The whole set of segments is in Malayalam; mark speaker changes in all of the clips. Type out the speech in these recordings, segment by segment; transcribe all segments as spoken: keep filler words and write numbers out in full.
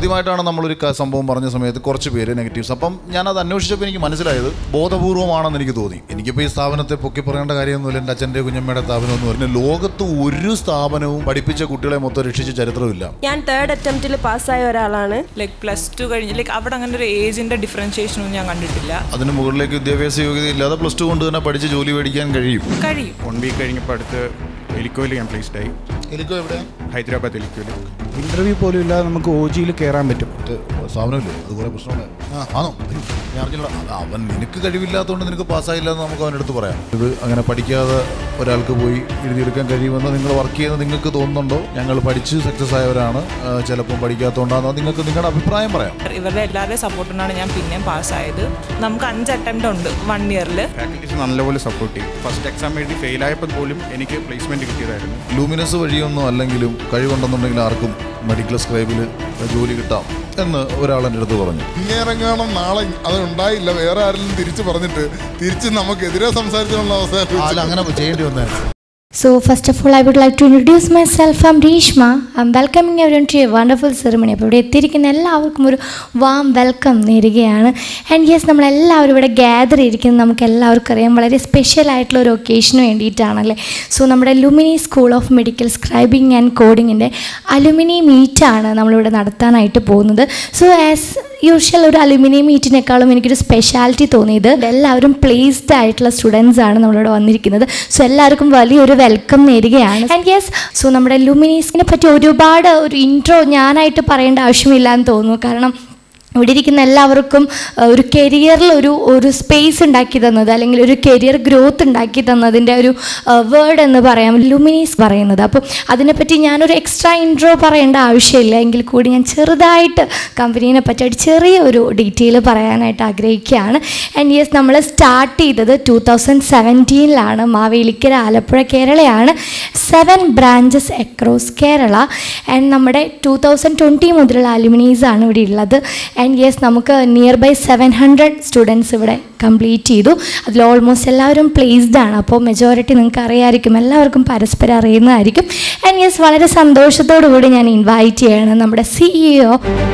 Speaker 1: ആദ്യമായിട്ടാണ് നമ്മളൊരു സംഭവം പറഞ്ഞ സമയത്ത് കുറച്ച് പേര് നെഗറ്റീവ്സ്. അപ്പം ഞാനത് അന്വേഷിച്ചപ്പോൾ എനിക്ക് മനസ്സിലായത് ബോധപൂർവമാണെന്ന് എനിക്ക് തോന്നി. എനിക്കിപ്പോൾ ഈ സ്ഥാപനത്തെ പൊക്കി പറയേണ്ട കാര്യമൊന്നുമില്ല. എൻ്റെ അച്ഛൻ്റെ കുഞ്ഞമ്മയുടെ സ്ഥാപനമൊന്നും പറഞ്ഞാൽ ലോകത്ത് ഒരു സ്ഥാപനവും പഠിപ്പിച്ച കുട്ടികളെ മൊത്തം രക്ഷിച്ച ചരിത്രമില്ല.
Speaker 2: ഞാൻ തേർഡ് അറ്റംപ്റ്റിൽ പാസ്സായ ഒരാളാണ്.
Speaker 3: ലൈക്ക് പ്ലസ് ടു കഴിഞ്ഞ് ലൈക്ക് അവിടെ അങ്ങനെ ഒരു ഏജിൻ്റെ ഡിഫറൻഷിയേഷനൊന്നും ഞാൻ കണ്ടിട്ടില്ല.
Speaker 1: അതിന് മുകളിലേക്ക് വിദ്യാഭ്യാസ യോഗ്യത ഇല്ലാതെ പ്ലസ് ടു കൊണ്ട് തന്നെ പഠിച്ച് ജോലി മേടിക്കാൻ കഴിയും
Speaker 3: കഴിയും
Speaker 4: വൺ വീക്ക് കഴിഞ്ഞപ്പോൾ അടുത്ത് എലിക്കോയിൽ ഞാൻ പ്ലേസ്ഡ് ആയി.
Speaker 1: എലിക്കോ എവിടെ?
Speaker 4: ഹൈദരാബാദ് എലിക്കോയിൽ.
Speaker 5: ഇന്റർവ്യൂ പോലും ഇല്ലാതെ നമുക്ക് ഒ ജിയിൽ കയറാൻ പറ്റും.
Speaker 1: സ്ഥാപനമില്ലേ? അതുപോലെ പ്രശ്നമാണ്. ആണോ? ഞാൻ അറിഞ്ഞില്ല. അവൻ നിനക്ക് കഴിവില്ലാത്തതുകൊണ്ട് നിനക്ക് പാസ്സായില്ല എന്ന് നമുക്ക് അവൻ്റെ അടുത്ത് പറയാം. ഇത് അങ്ങനെ പഠിക്കാതെ ഒരാൾക്ക് പോയി എഴുതിയെടുക്കാൻ കഴിയുമെന്ന് നിങ്ങൾ വർക്ക് ചെയ്യുന്നത് നിങ്ങൾക്ക് തോന്നുന്നുണ്ടോ? ഞങ്ങൾ പഠിച്ച് സക്സസ് ആയവരാണ്, ചിലപ്പം പഠിക്കാത്തതുകൊണ്ടാണെന്നോ നിങ്ങൾക്ക് നിങ്ങളുടെ അഭിപ്രായം പറയാം.
Speaker 3: ഇവരുടെ എല്ലാവരുടെയും സപ്പോർട്ടിനാണ് ഞാൻ പിന്നെയും പാസ്സായത്. നമുക്ക് അഞ്ച് അറ്റംപ്റ്റ് ഉണ്ട് വൺ ഇയറിൽ.
Speaker 4: ഫാക്കൽറ്റീസ് നല്ലപോലെ സപ്പോർട്ട് ചെയ്യും. ഫസ്റ്റ് എക്സാം എഴുതി ഫെയിലായപ്പോൾ പോലും എനിക്ക് പ്ലേസ്മെൻറ്റ് കിട്ടിയതായിരുന്നു.
Speaker 1: ലൂമിനസ് വഴിയൊന്നും അല്ലെങ്കിലും കഴിവുണ്ടെന്നുണ്ടെങ്കിൽ ആർക്കും മെഡിക്കൽ സ്ക്രൈബിൽ ജോലി കിട്ടാം എന്ന് ഒരാൾ എൻ്റെ അടുത്ത് പറഞ്ഞു.
Speaker 6: ഇങ്ങേറങ്ങാണം നാളെ അത് ഉണ്ടായില്ല, വേറെ ആരെങ്കിലും തിരിച്ചു പറഞ്ഞിട്ട് തിരിച്ച് നമുക്കെതിരെ സംസാരിച്ചുള്ള അവസ്ഥ
Speaker 1: അങ്ങനെ ചെയ്യേണ്ടി വന്നായിരുന്നു.
Speaker 7: So first of all, I would like to introduce myself. I'm Reshma. I'm welcoming everyone to a wonderful ceremony. അപ്പോൾ ഇവിടെ എത്തിയിരിക്കുന്ന എല്ലാവർക്കും ഒരു വാം വെൽക്കം നേരുകയാണ്. ആൻഡ് യെസ്, നമ്മളെല്ലാവരും ഇവിടെ ഗ്യാദർ ചെയ്തിരിക്കുന്നത് നമുക്ക് എല്ലാവർക്കും അറിയാം വളരെ സ്പെഷ്യൽ ആയിട്ടുള്ള ഒരു ഒക്കേഷന് വേണ്ടിയിട്ടാണല്ലേ. സോ നമ്മുടെ Lumini school of medical scribing and കോഡിങ്ങിൻ്റെ അലുമിനി മീറ്റാണ് നമ്മളിവിടെ നടത്താനായിട്ട് പോകുന്നത്. സോ ആസ് യൂഷ്വൽ ഒരു അലുമിനി മീറ്റിനേക്കാളും എനിക്കൊരു സ്പെഷ്യാലിറ്റി തോന്നിയത് എല്ലാവരും പ്ലേസ്ഡ് ആയിട്ടുള്ള സ്റ്റുഡൻസ് ആണ് നമ്മളിവിടെ വന്നിരിക്കുന്നത്. സോ എല്ലാവർക്കും വലിയൊരു വെൽക്കം നേരുകയാണ്. ആൻഡ് യെസ്, സോ നമ്മുടെ ലുമിനീസിനെ പറ്റി ഒരുപാട് ഒരു ഇൻട്രോ ഞാനായിട്ട് പറയേണ്ട ആവശ്യമില്ല എന്ന് തോന്നുന്നു. കാരണം ഇവിടെ ഇരിക്കുന്ന എല്ലാവർക്കും ഒരു കരിയറിൽ ഒരു ഒരു സ്പേസ് ഉണ്ടാക്കി തന്നത്, അല്ലെങ്കിൽ ഒരു കരിയർ ഗ്രോത്ത് ഉണ്ടാക്കി തന്നതിൻ്റെ ഒരു വേർഡ് എന്ന് പറയാം ലുമിനീസ് പറയുന്നത്. അപ്പം അതിനെപ്പറ്റി ഞാനൊരു എക്സ്ട്രാ ഇൻട്രോ പറയേണ്ട ആവശ്യമില്ല. എങ്കിൽ കൂടി ഞാൻ ചെറുതായിട്ട് കമ്പനീനെ പറ്റിയിട്ട് ചെറിയൊരു ഡീറ്റെയിൽ പറയാനായിട്ട് ആഗ്രഹിക്കുകയാണ്. ആൻഡ് യെസ്, നമ്മൾ സ്റ്റാർട്ട് ചെയ്തത് ടു തൗസൻഡ് സെവൻറ്റീനിലാണ്. മാവേലിക്കര, ആലപ്പുഴ, കേരളയാണ്. Seven branches across Kerala. And നമ്മുടെ ടു തൗസൻഡ് ട്വൻറ്റി മുതലുള്ള അലുമിനീസാണ് ഇവിടെ ഉള്ളത്. ആൻഡ് യെസ്, നമുക്ക് near by seven hundred students ഇവിടെ കംപ്ലീറ്റ് ചെയ്തു. അതിൽ ഓൾമോസ്റ്റ് എല്ലാവരും പ്ലേസ്ഡ് ആണ്. അപ്പോൾ മെജോറിറ്റി നിങ്ങൾക്ക് അറിയാമായിരിക്കും, എല്ലാവർക്കും പരസ്പരം അറിയുന്നതായിരിക്കും. ആൻഡ് യെസ്, വളരെ സന്തോഷത്തോടു കൂടി ഞാൻ ഇൻവൈറ്റ് ചെയ്യണം നമ്മുടെ സിഇഒ.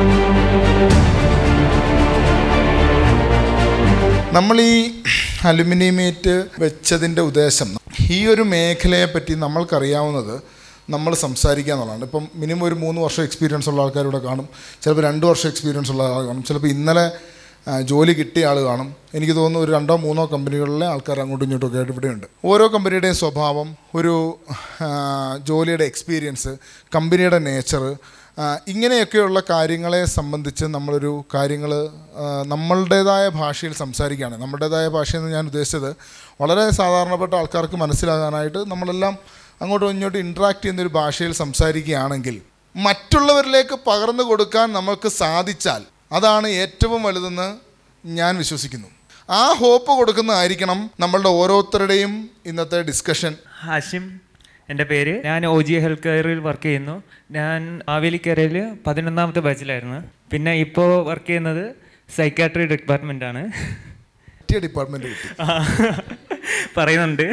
Speaker 6: നമ്മൾ ഈ അലുമിനിയമേറ്റ് വെച്ചതിൻ്റെ ഉദ്ദേശം ഈ ഒരു മേഖലയെ പറ്റി നമ്മൾക്കറിയാവുന്നത് നമ്മൾ സംസാരിക്കുക എന്നുള്ളതാണ്. ഇപ്പം മിനിമം ഒരു മൂന്ന് വർഷം എക്സ്പീരിയൻസ് ഉള്ള ആൾക്കാരിവിടെ കാണും, ചിലപ്പോൾ രണ്ട് വർഷം എക്സ്പീരിയൻസ് ഉള്ള ആൾ കാണും, ചിലപ്പോൾ ഇന്നലെ ജോലി കിട്ടിയ ആൾ കാണും. എനിക്ക് തോന്നുന്നു ഒരു രണ്ടോ മൂന്നോ കമ്പനികളിലെ ആൾക്കാർ അങ്ങോട്ടും ഇങ്ങോട്ടും ഒക്കെ ആയിട്ട് ഇവിടെയുണ്ട്. ഓരോ കമ്പനിയുടെയും സ്വഭാവം, ഒരു ജോലിയുടെ എക്സ്പീരിയൻസ്, കമ്പനിയുടെ നേച്ചർ, ഇങ്ങനെയൊക്കെയുള്ള കാര്യങ്ങളെ സംബന്ധിച്ച് നമ്മളൊരു കാര്യങ്ങൾ നമ്മളുടേതായ ഭാഷയിൽ സംസാരിക്കുകയാണ്. നമ്മളുടേതായ ഭാഷയെന്ന് ഞാൻ ഉദ്ദേശിച്ചത് വളരെ സാധാരണപ്പെട്ട ആൾക്കാർക്ക് മനസ്സിലാകാനായിട്ട് നമ്മളെല്ലാം അങ്ങോട്ടും ഇങ്ങോട്ടും ഇൻട്രാക്ട് ചെയ്യുന്നൊരു ഭാഷയിൽ സംസാരിക്കുകയാണെങ്കിൽ മറ്റുള്ളവരിലേക്ക് പകർന്നു കൊടുക്കാൻ നമുക്ക് സാധിച്ചാൽ അതാണ് ഏറ്റവും വലുതെന്ന് ഞാൻ വിശ്വസിക്കുന്നു. ആ ഹോപ്പ് കൊടുക്കുന്നതായിരിക്കണം നമ്മളുടെ ഓരോരുത്തരുടെയും ഇന്നത്തെ ഡിസ്കഷൻ.
Speaker 8: ഹാഷിം എൻ്റെ പേര്. ഞാൻ ഒ ജി ഹെൽത്ത് കെയറിൽ വർക്ക് ചെയ്യുന്നു. ഞാൻ മാവേലിക്കരയിൽ പതിനൊന്നാമത്തെ ബാച്ചിലായിരുന്നു. പിന്നെ ഇപ്പോൾ വർക്ക് ചെയ്യുന്നത് സൈക്കാട്രി ഡിപ്പാർട്ട്മെൻറ്റാണ്.
Speaker 6: ഡിപ്പാർട്ട്മെൻറ്റ്
Speaker 8: പറയുന്നുണ്ട്.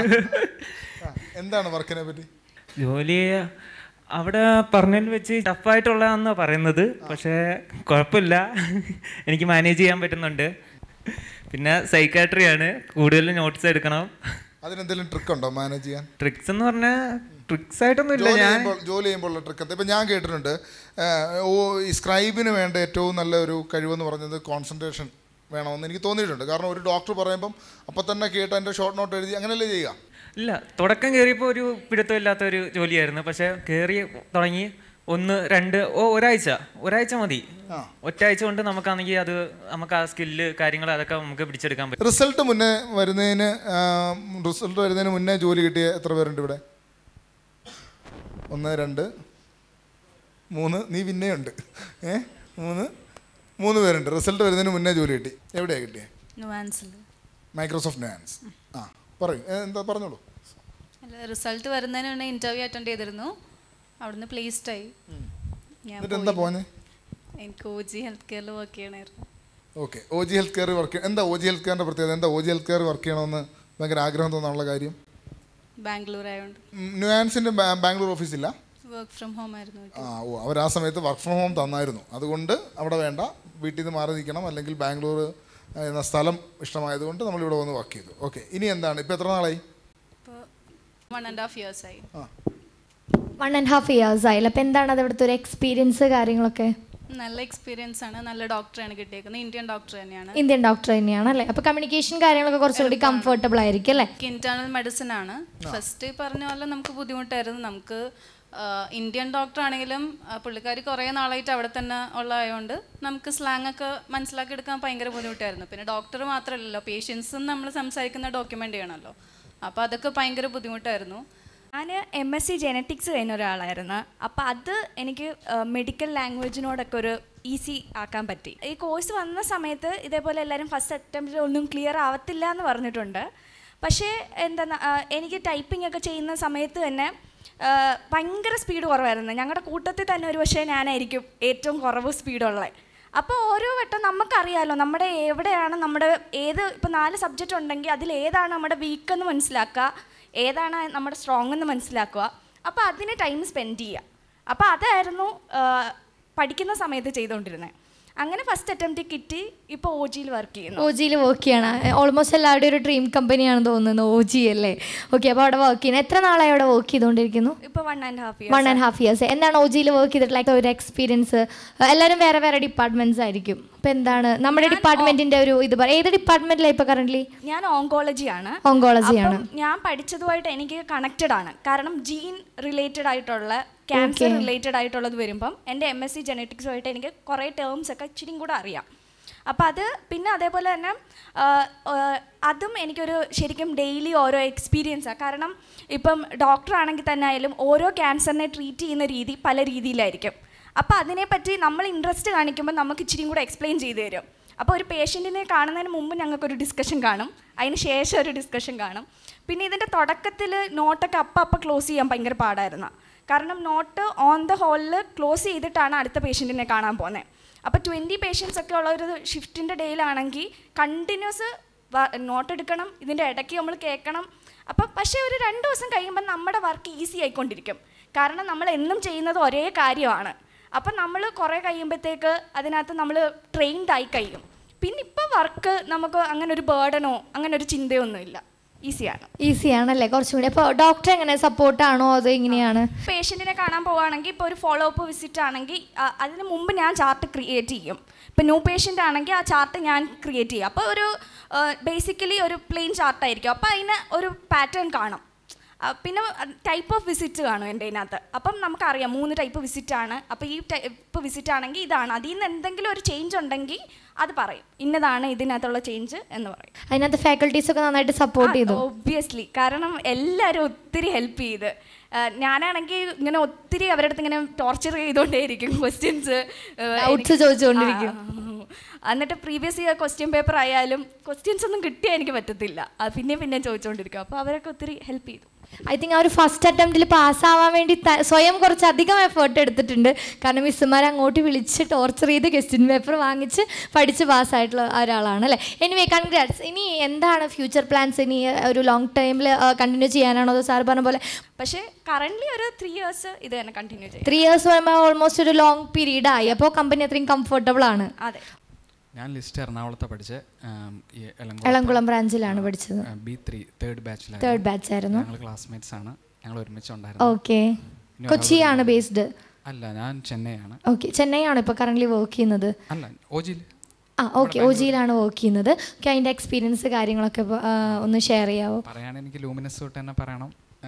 Speaker 6: എന്താണ് വർക്കിനെ പറ്റി?
Speaker 8: ജോലി അവിടെ പറഞ്ഞതിൽ വെച്ച് ടഫായിട്ടുള്ളതാണെന്നാണ് പറയുന്നത്. പക്ഷേ കുഴപ്പമില്ല, എനിക്ക് മാനേജ് ചെയ്യാൻ പറ്റുന്നുണ്ട്. പിന്നെ സൈക്കാട്രിയാണ്, കൂടുതൽ നോട്ട്സ് എടുക്കണം.
Speaker 6: അതിനെന്തെങ്കിലും ട്രിക്ക് ഉണ്ടോ മാനേജ് ചെയ്യാൻ?
Speaker 8: ട്രിക്സ് എന്ന് പറഞ്ഞാൽ ട്രിക്സ് ആയിട്ടൊന്നും ഇല്ല. ഞാൻ
Speaker 6: ജോലി ചെയ്യുമ്പോഴുള്ള ട്രിക്ക് ഇപ്പം ഞാൻ കേട്ടിട്ടുണ്ട്, ഓ ഈ സ്ക്രൈബിന് വേണ്ട ഏറ്റവും നല്ല ഒരു കഴിവെന്ന് പറഞ്ഞത് കോൺസെൻട്രേഷൻ വേണമെന്ന് എനിക്ക് തോന്നിയിട്ടുണ്ട്. കാരണം ഒരു ഡോക്ടർ പറയുമ്പം അപ്പം തന്നെ കേട്ട് എൻ്റെ ഷോർട്ട് നോട്ട് എഴുതി അങ്ങനെയല്ലേ ചെയ്യുക?
Speaker 8: ഇല്ല, തുടക്കം കയറിയപ്പോൾ ഒരു പിടുത്തമില്ലാത്ത ഒരു ജോലിയായിരുന്നു. പക്ഷേ കയറി തുടങ്ങി ഒന്ന് രണ്ട് ഓ ഒരാഴ്ച ഒരാഴ്ച മതി. ഒറ്റാഴ്ച കൊണ്ട് നമുക്കാണെങ്കിൽ അത് നമുക്ക് ആ സ്കില്ല് കാര്യങ്ങൾ അതൊക്കെ നമുക്ക് പിടിച്ചെടുക്കാൻ പറ്റും.
Speaker 6: റിസൾട്ട് മുന്നേ വരുന്നതിന് റിസൾട്ട് വരുന്നതിന് മുന്നേ ജോലി കിട്ടിയ എത്ര പേരുണ്ട് ഇവിടെ? ഒന്ന്, രണ്ട്, മൂന്ന്. നീ പിന്നെയുണ്ട്. ഏ മൂന്ന് മൂന്ന് പേരുണ്ട്. റിസൾട്ട് വരുന്നതിന് മുന്നേ ജോലി കിട്ടി. എവിടെയാണ് കിട്ടിയത്? Microsoft Nuance. ആ പറയും, എന്താ പറഞ്ഞോളൂ.
Speaker 9: അല്ല, റിസൾട്ട് വരുന്നതിന് മുന്നേ ഇൻ്റർവ്യൂ അറ്റൻഡ് ചെയ്തിരുന്നു. അവിടുന്ന് പ്ലേസ്ഡ് ആയി.
Speaker 6: എന്നിട്ട് എന്താ പോന്നെ?
Speaker 9: എനിക്ക് ഒ ജി ഹെൽത്ത് കെയറിൽ വർക്ക് ചെയ്യണമായിരുന്നു.
Speaker 6: Okay, O G health care work ചെയ്യണം. എന്താ ഒ ജി ഹെൽത്ത് കെയറിൻ്റെ പ്രത്യേകത? എന്താ O G health care work ചെയ്യണമെന്ന് ഭയങ്കര ആഗ്രഹം തോന്നാനുള്ള കാര്യം?
Speaker 9: ബാംഗ്ലൂർ ആയതുകൊണ്ട്.
Speaker 6: നുവാൻസിൻ്റെ ബാംഗ്ലൂർ ഓഫീസില്ല?
Speaker 9: വർക്ക് ഫ്രം ഹോം ആയിരുന്നു.
Speaker 6: ആ ഓ അവർ ആ സമയത്ത് വർക്ക് ഫ്രം ഹോം തന്നായിരുന്നു. അതുകൊണ്ട് അവിടെ വേണ്ട, വീട്ടിൽ നിന്ന് മാറി നിൽക്കണം, അല്ലെങ്കിൽ ബാംഗ്ലൂർ എന്ന സ്ഥലം ഇഷ്ടമായതുകൊണ്ട് നമ്മളിവിടെ വന്ന് വർക്ക് ചെയ്തു. ഓക്കെ, ഇനി എന്താണ്? ഇപ്പോൾ എത്ര നാളായി?
Speaker 9: ഇപ്പോൾ വൺ ആൻഡ് ഹാഫ് ഇയേഴ്സ് ആയി.
Speaker 6: ആ
Speaker 7: വൺ ആൻഡ് ഹാഫ് ഇയേഴ്സ് ആയില്ല. അപ്പോൾ എന്താണ് അത് ഇവിടുത്തെ ഒരു എക്സ്പീരിയൻസ് കാര്യങ്ങളൊക്കെ?
Speaker 9: നല്ല എക്സ്പീരിയൻസ് ആണ്. നല്ല ഡോക്ടറാണ് കിട്ടിയേക്കുന്നത്. ഇന്ത്യൻ ഡോക്ടർ തന്നെയാണ്.
Speaker 7: ഇന്ത്യൻ ഡോക്ടർ തന്നെയാണ് അല്ലേ? അപ്പോൾ കമ്മ്യൂണിക്കേഷൻ കാര്യങ്ങളൊക്കെ കുറച്ചുകൂടി കംഫർട്ടബിൾ ആയിരിക്കും അല്ലേ?
Speaker 9: ഇന്റേണൽ മെഡിസിൻ ആണ്. ഫസ്റ്റ് പറഞ്ഞ പോലെ നമുക്ക് ബുദ്ധിമുട്ടായിരുന്നു. നമുക്ക് ഇന്ത്യൻ ഡോക്ടർ ആണെങ്കിലും പുള്ളിക്കാരി കുറേ നാളായിട്ട് അവിടെ തന്നെ ഉള്ളതായതുകൊണ്ട് നമുക്ക് സ്ലാങ് ഒക്കെ മനസ്സിലാക്കി എടുക്കാൻ ഭയങ്കര ബുദ്ധിമുട്ടായിരുന്നു. പിന്നെ ഡോക്ടർ മാത്രമല്ലല്ലോ, പേഷ്യൻസും നമ്മൾ സംസാരിക്കുന്ന ഡോക്യുമെൻ്റ് ചെയ്യണമല്ലോ. അപ്പോൾ അതൊക്കെ ഭയങ്കര ബുദ്ധിമുട്ടായിരുന്നു.
Speaker 10: ഞാൻ എം എസ് സി ജെനറ്റിക്സ് കഴിഞ്ഞ ഒരാളായിരുന്നു. അപ്പോൾ അത് എനിക്ക് മെഡിക്കൽ ലാംഗ്വേജിനോടൊക്കെ ഒരു ഈസി ആക്കാൻ പറ്റി. ഈ കോഴ്സ് വന്ന സമയത്ത് ഇതേപോലെ എല്ലാവരും ഫസ്റ്റ് അറ്റംപ്റ്റിൽ ഒന്നും ക്ലിയർ ആവത്തില്ല എന്ന് പറഞ്ഞിട്ടുണ്ട്. പക്ഷേ എന്താ, എനിക്ക് ടൈപ്പിംഗ് ഒക്കെ ചെയ്യുന്ന സമയത്ത് തന്നെ ഭയങ്കര സ്പീഡ് കുറവായിരുന്നു. ഞങ്ങളുടെ കൂട്ടത്തിൽ തന്നെ ഒരു പക്ഷേ ഞാനായിരിക്കും ഏറ്റവും കുറവ് സ്പീഡുള്ളത്. അപ്പോൾ ഓരോ വട്ടം നമുക്കറിയാമല്ലോ നമ്മുടെ എവിടെയാണ് നമ്മുടെ ഏത്, ഇപ്പോൾ നാല് സബ്ജക്റ്റ് ഉണ്ടെങ്കിൽ അതിൽ ഏതാണ് നമ്മുടെ വീക്കെന്ന് മനസ്സിലാക്കുക, ഏതാണ് നമ്മുടെ സ്ട്രോങ് എന്ന് മനസ്സിലാക്കുക. അപ്പോൾ അതിന് ടൈം സ്പെൻഡ് ചെയ്യുക. അപ്പോൾ അതായിരുന്നു പഠിക്കുന്ന സമയത്ത് ചെയ്തുകൊണ്ടിരുന്നത്. അങ്ങനെ ഫസ്റ്റ് അറ്റംപ്റ്റ് കിട്ടി. ഇപ്പോൾ ഒ ജിയിൽ വർക്ക് ചെയ്യുന്നു.
Speaker 7: ഒ ജിയിൽ വർക്ക് ചെയ്യണം. ഓൾമോസ്റ്റ് എല്ലാവരുടെയും ഒരു ഡ്രീം കമ്പനിയാണെന്ന് തോന്നുന്നു ഒ ജി അല്ലേ? ഓക്കെ, അപ്പോൾ അവിടെ വർക്ക് ചെയ്യുന്നത് എത്ര നാളായി അവിടെ വർക്ക് ചെയ്തുകൊണ്ടിരിക്കുന്നു?
Speaker 10: ഇപ്പോൾ one and half years.
Speaker 7: One and half years. എന്താണ് ഒ ജിയിൽ വർക്ക് ചെയ്തിട്ടുള്ള ഒരു എക്സ്പീരിയൻസ്? എല്ലാവരും വേറെ വേറെ ഡിപ്പാർട്ട്മെന്റ്സ് ആയിരിക്കും. അപ്പോൾ എന്താണ് നമ്മുടെ ഡിപ്പാർട്ട്മെന്റിന്റെ ഒരു ഇത് പറ. ഏത് ഡിപ്പാർട്ട്മെന്റിലാണ് ഇപ്പോൾ കറന്റ്?
Speaker 10: ഞാൻ ഓങ്കോളജിയാണ്.
Speaker 7: ഓങ്കോളജിയാണ്.
Speaker 10: ഞാൻ പഠിച്ചതുമായിട്ട് എനിക്ക് കണക്റ്റഡ് ആണ്. കാരണം ജീൻ റിലേറ്റഡ് ആയിട്ടുള്ള ക്യാൻസർ റിലേറ്റഡ് ആയിട്ടുള്ളത് വരുമ്പം എൻ്റെ എം എസ് സി ജെനറ്റിക്സുമായിട്ട് എനിക്ക് കുറേ ടേംസ് ഒക്കെ ഇച്ചിരി കൂടെ അറിയാം. അപ്പോൾ അത് പിന്നെ അതേപോലെ തന്നെ അതും എനിക്കൊരു ശരിക്കും ഡെയിലി ഓരോ എക്സ്പീരിയൻസാണ്. കാരണം ഇപ്പം ഡോക്ടർ ആണെങ്കിൽ തന്നെ ആയാലും ഓരോ ക്യാൻസറിനെ ട്രീറ്റ് ചെയ്യുന്ന രീതി പല രീതിയിലായിരിക്കും. അപ്പോൾ അതിനെപ്പറ്റി നമ്മൾ ഇൻട്രസ്റ്റ് കാണിക്കുമ്പോൾ നമുക്ക് ഇച്ചിരി കൂടെ എക്സ്പ്ലെയിൻ ചെയ്തു തരും. അപ്പോൾ ഒരു പേഷ്യൻറ്റിനെ കാണുന്നതിന് മുമ്പ് ഞങ്ങൾക്കൊരു ഡിസ്കഷൻ കാണും, അതിന് ശേഷം ഒരു ഡിസ്കഷൻ കാണും. പിന്നെ ഇതിൻ്റെ തുടക്കത്തിൽ നോട്ടൊക്കെ അപ്പം അപ്പം ക്ലോസ് ചെയ്യാൻ ഭയങ്കര പാടായിരുന്നു. കാരണം നോട്ട് ഓൺ ദ ഹോളിൽ ക്ലോസ് ചെയ്തിട്ടാണ് അടുത്ത പേഷ്യൻറ്റിനെ കാണാൻ പോകുന്നത്. അപ്പോൾ ട്വൻറ്റി പേഷ്യൻസ് ഒക്കെ ഉള്ള ഒരു ഷിഫ്റ്റിൻ്റെ ഡേയിലാണെങ്കിൽ കണ്ടിന്യൂസ് നോട്ട് എടുക്കണം, ഇതിൻ്റെ ഇടയ്ക്ക് നമ്മൾ കേൾക്കണം. അപ്പം പക്ഷേ ഒരു രണ്ട് ദിവസം കഴിയുമ്പോൾ നമ്മുടെ വർക്ക് ഈസി ആയിക്കൊണ്ടിരിക്കും. കാരണം നമ്മൾ എന്നും ചെയ്യുന്നത് ഒരേ കാര്യമാണ്. അപ്പം നമ്മൾ കുറേ കഴിയുമ്പോഴത്തേക്ക് അതിനകത്ത് നമ്മൾ ട്രെയിൻഡ് ആയി കഴിയും. പിന്നെ ഇപ്പോൾ വർക്ക് നമുക്ക് അങ്ങനെ ഒരു ബേർഡനോ അങ്ങനെ ഒരു ചിന്തയൊന്നുമില്ല, ഈസിയാണ്.
Speaker 7: ഈസിയാണല്ലേ കുറച്ചും കൂടി? അപ്പോൾ ഡോക്ടർ എങ്ങനെ സപ്പോർട്ടാണോ അത് എങ്ങനെയാണ്?
Speaker 10: പേഷ്യൻറ്റിനെ കാണാൻ പോവുകയാണെങ്കിൽ ഇപ്പോൾ ഒരു ഫോളോ അപ്പ് വിസിറ്റ് ആണെങ്കിൽ അതിന് മുമ്പ് ഞാൻ ചാർട്ട് ക്രിയേറ്റ് ചെയ്യും. ഇപ്പോൾ ന്യൂ പേഷ്യൻ്റ് ആണെങ്കിൽ ആ ചാർട്ട് ഞാൻ ക്രിയേറ്റ് ചെയ്യും. അപ്പോൾ ഒരു ബേസിക്കലി ഒരു പ്ലെയിൻ ചാർട്ടായിരിക്കും. അപ്പോൾ അതിന് ഒരു പാറ്റേൺ കാണും. പിന്നെ ടൈപ്പ് ഓഫ് വിസിറ്റ് കാണും എൻ്റെ അതിനകത്ത്. അപ്പം നമുക്കറിയാം മൂന്ന് ടൈപ്പ് വിസിറ്റാണ്. അപ്പോൾ ഈ ടൈപ്പ് വിസിറ്റ് ആണെങ്കിൽ ഇതാണ്, അതിൽ നിന്ന് എന്തെങ്കിലും ഒരു ചേഞ്ച് ഉണ്ടെങ്കിൽ അത് പറയും, ഇന്നതാണ് ഇതിനകത്തുള്ള ചേഞ്ച് എന്ന് പറയും.
Speaker 7: അതിനകത്ത് ഫാക്കൽറ്റീസ് ഒക്കെ നന്നായിട്ട് സപ്പോർട്ട് ചെയ്തു?
Speaker 10: ഒബ്വിയസ്ലി, കാരണം എല്ലാവരും ഒത്തിരി ഹെൽപ്പ് ചെയ്ത്. ഞാനാണെങ്കിൽ ഇങ്ങനെ ഒത്തിരി അവരുടെ അടുത്ത് ഇങ്ങനെ ടോർച്ചർ ചെയ്തുകൊണ്ടേയിരിക്കും, ക്വസ്റ്റ്യൻസ്
Speaker 7: ഡൗട്ട്സ് ചോദിച്ചുകൊണ്ടിരിക്കും.
Speaker 10: എന്നിട്ട് പ്രീവിയസ് ഇയർ ക്വസ്റ്റ്യൻ പേപ്പർ ആയാലും ക്വസ്റ്റ്യൻസ് ഒന്നും കിട്ടിയാൽ എനിക്ക് പറ്റത്തില്ല, അത് പിന്നെ പിന്നെ ചോദിച്ചുകൊണ്ടിരിക്കും. അപ്പോൾ അവരൊക്കെ ഒത്തിരി ഹെൽപ്പ് ചെയ്തു.
Speaker 7: ഐ തിങ്ക് ആ ഒരു ഫസ്റ്റ് അറ്റംപ്റ്റിൽ പാസ്സാവാൻ വേണ്ടി സ്വയം കുറച്ചധികം എഫേർട്ട് എടുത്തിട്ടുണ്ട്. കാരണം മിസ്സുമാർ അങ്ങോട്ട് വിളിച്ച് ടോർച്ചർ ചെയ്ത് ക്വസ്റ്റ്യൻ പേപ്പർ വാങ്ങിച്ച് പഠിച്ച് പാസ്സായിട്ടുള്ള ഒരാളാണ് അല്ലേ? Anyway congrats. ഇനി എന്താണ് ഫ്യൂച്ചർ പ്ലാൻസ്? ഇനി ഒരു ലോങ് ടൈമിൽ കണ്ടിന്യൂ ചെയ്യാനാണോ അതോ സാർ പറഞ്ഞ പോലെ?
Speaker 10: പക്ഷേ കറൻ്റ്ലി ഒരു ത്രീ ഇയേഴ്സ് ഇത് തന്നെ കണ്ടിന്യൂ ചെയ്യും.
Speaker 7: ത്രീ ഇയേഴ്സ് പറയുമ്പോൾ ഓൾമോസ്റ്റ് ഒരു ലോങ് പീരീഡ് ആയി. അപ്പോൾ കമ്പനി അത്രയും കംഫർട്ടബിൾ ആണ്.
Speaker 10: അതെ.
Speaker 4: ഞാൻ ലിസ്റ്റ് എറണാകുളത്തെ പഠിച്ച്
Speaker 7: എളംകുളം ബ്രാഞ്ചിലാണ് പഠിച്ചത്.
Speaker 4: ബി ത്രീ തേർഡ് ബാച്ചിലാണ്.
Speaker 7: തേർഡ് ബാച്ച് ആയിരുന്നു.
Speaker 4: ഞങ്ങൾ ക്ലാസ്മേറ്റ്സ് ആണ്, ഞങ്ങൾ ഒരുമിച്ചുണ്ടായിരുന്നു.
Speaker 7: ഓക്കെ. കൊച്ചിയാണ് ബേസ്ഡ്?
Speaker 4: അല്ല, ഞാൻ ചെന്നൈയാണ്.
Speaker 7: ഓക്കെ, ചെന്നൈ ആണ് ഇപ്പോൾ കറൻ്റ്ലി വർക്ക് ചെയ്യുന്നത്?
Speaker 4: അല്ല, ഓജിയിൽ.
Speaker 7: ആ ഓക്കെ, ഓജിയിലാണ് വർക്ക് ചെയ്യുന്നത്. ഓക്കെ, അതിൻ്റെ എക്സ്പീരിയൻസ് കാര്യങ്ങളൊക്കെ ഒന്ന് ഷെയർ ചെയ്യാവോ?
Speaker 4: പറയുകയാണെങ്കിൽ എനിക്ക് ലൂമിനസ് തൊട്ട് തന്നെ പറയണം.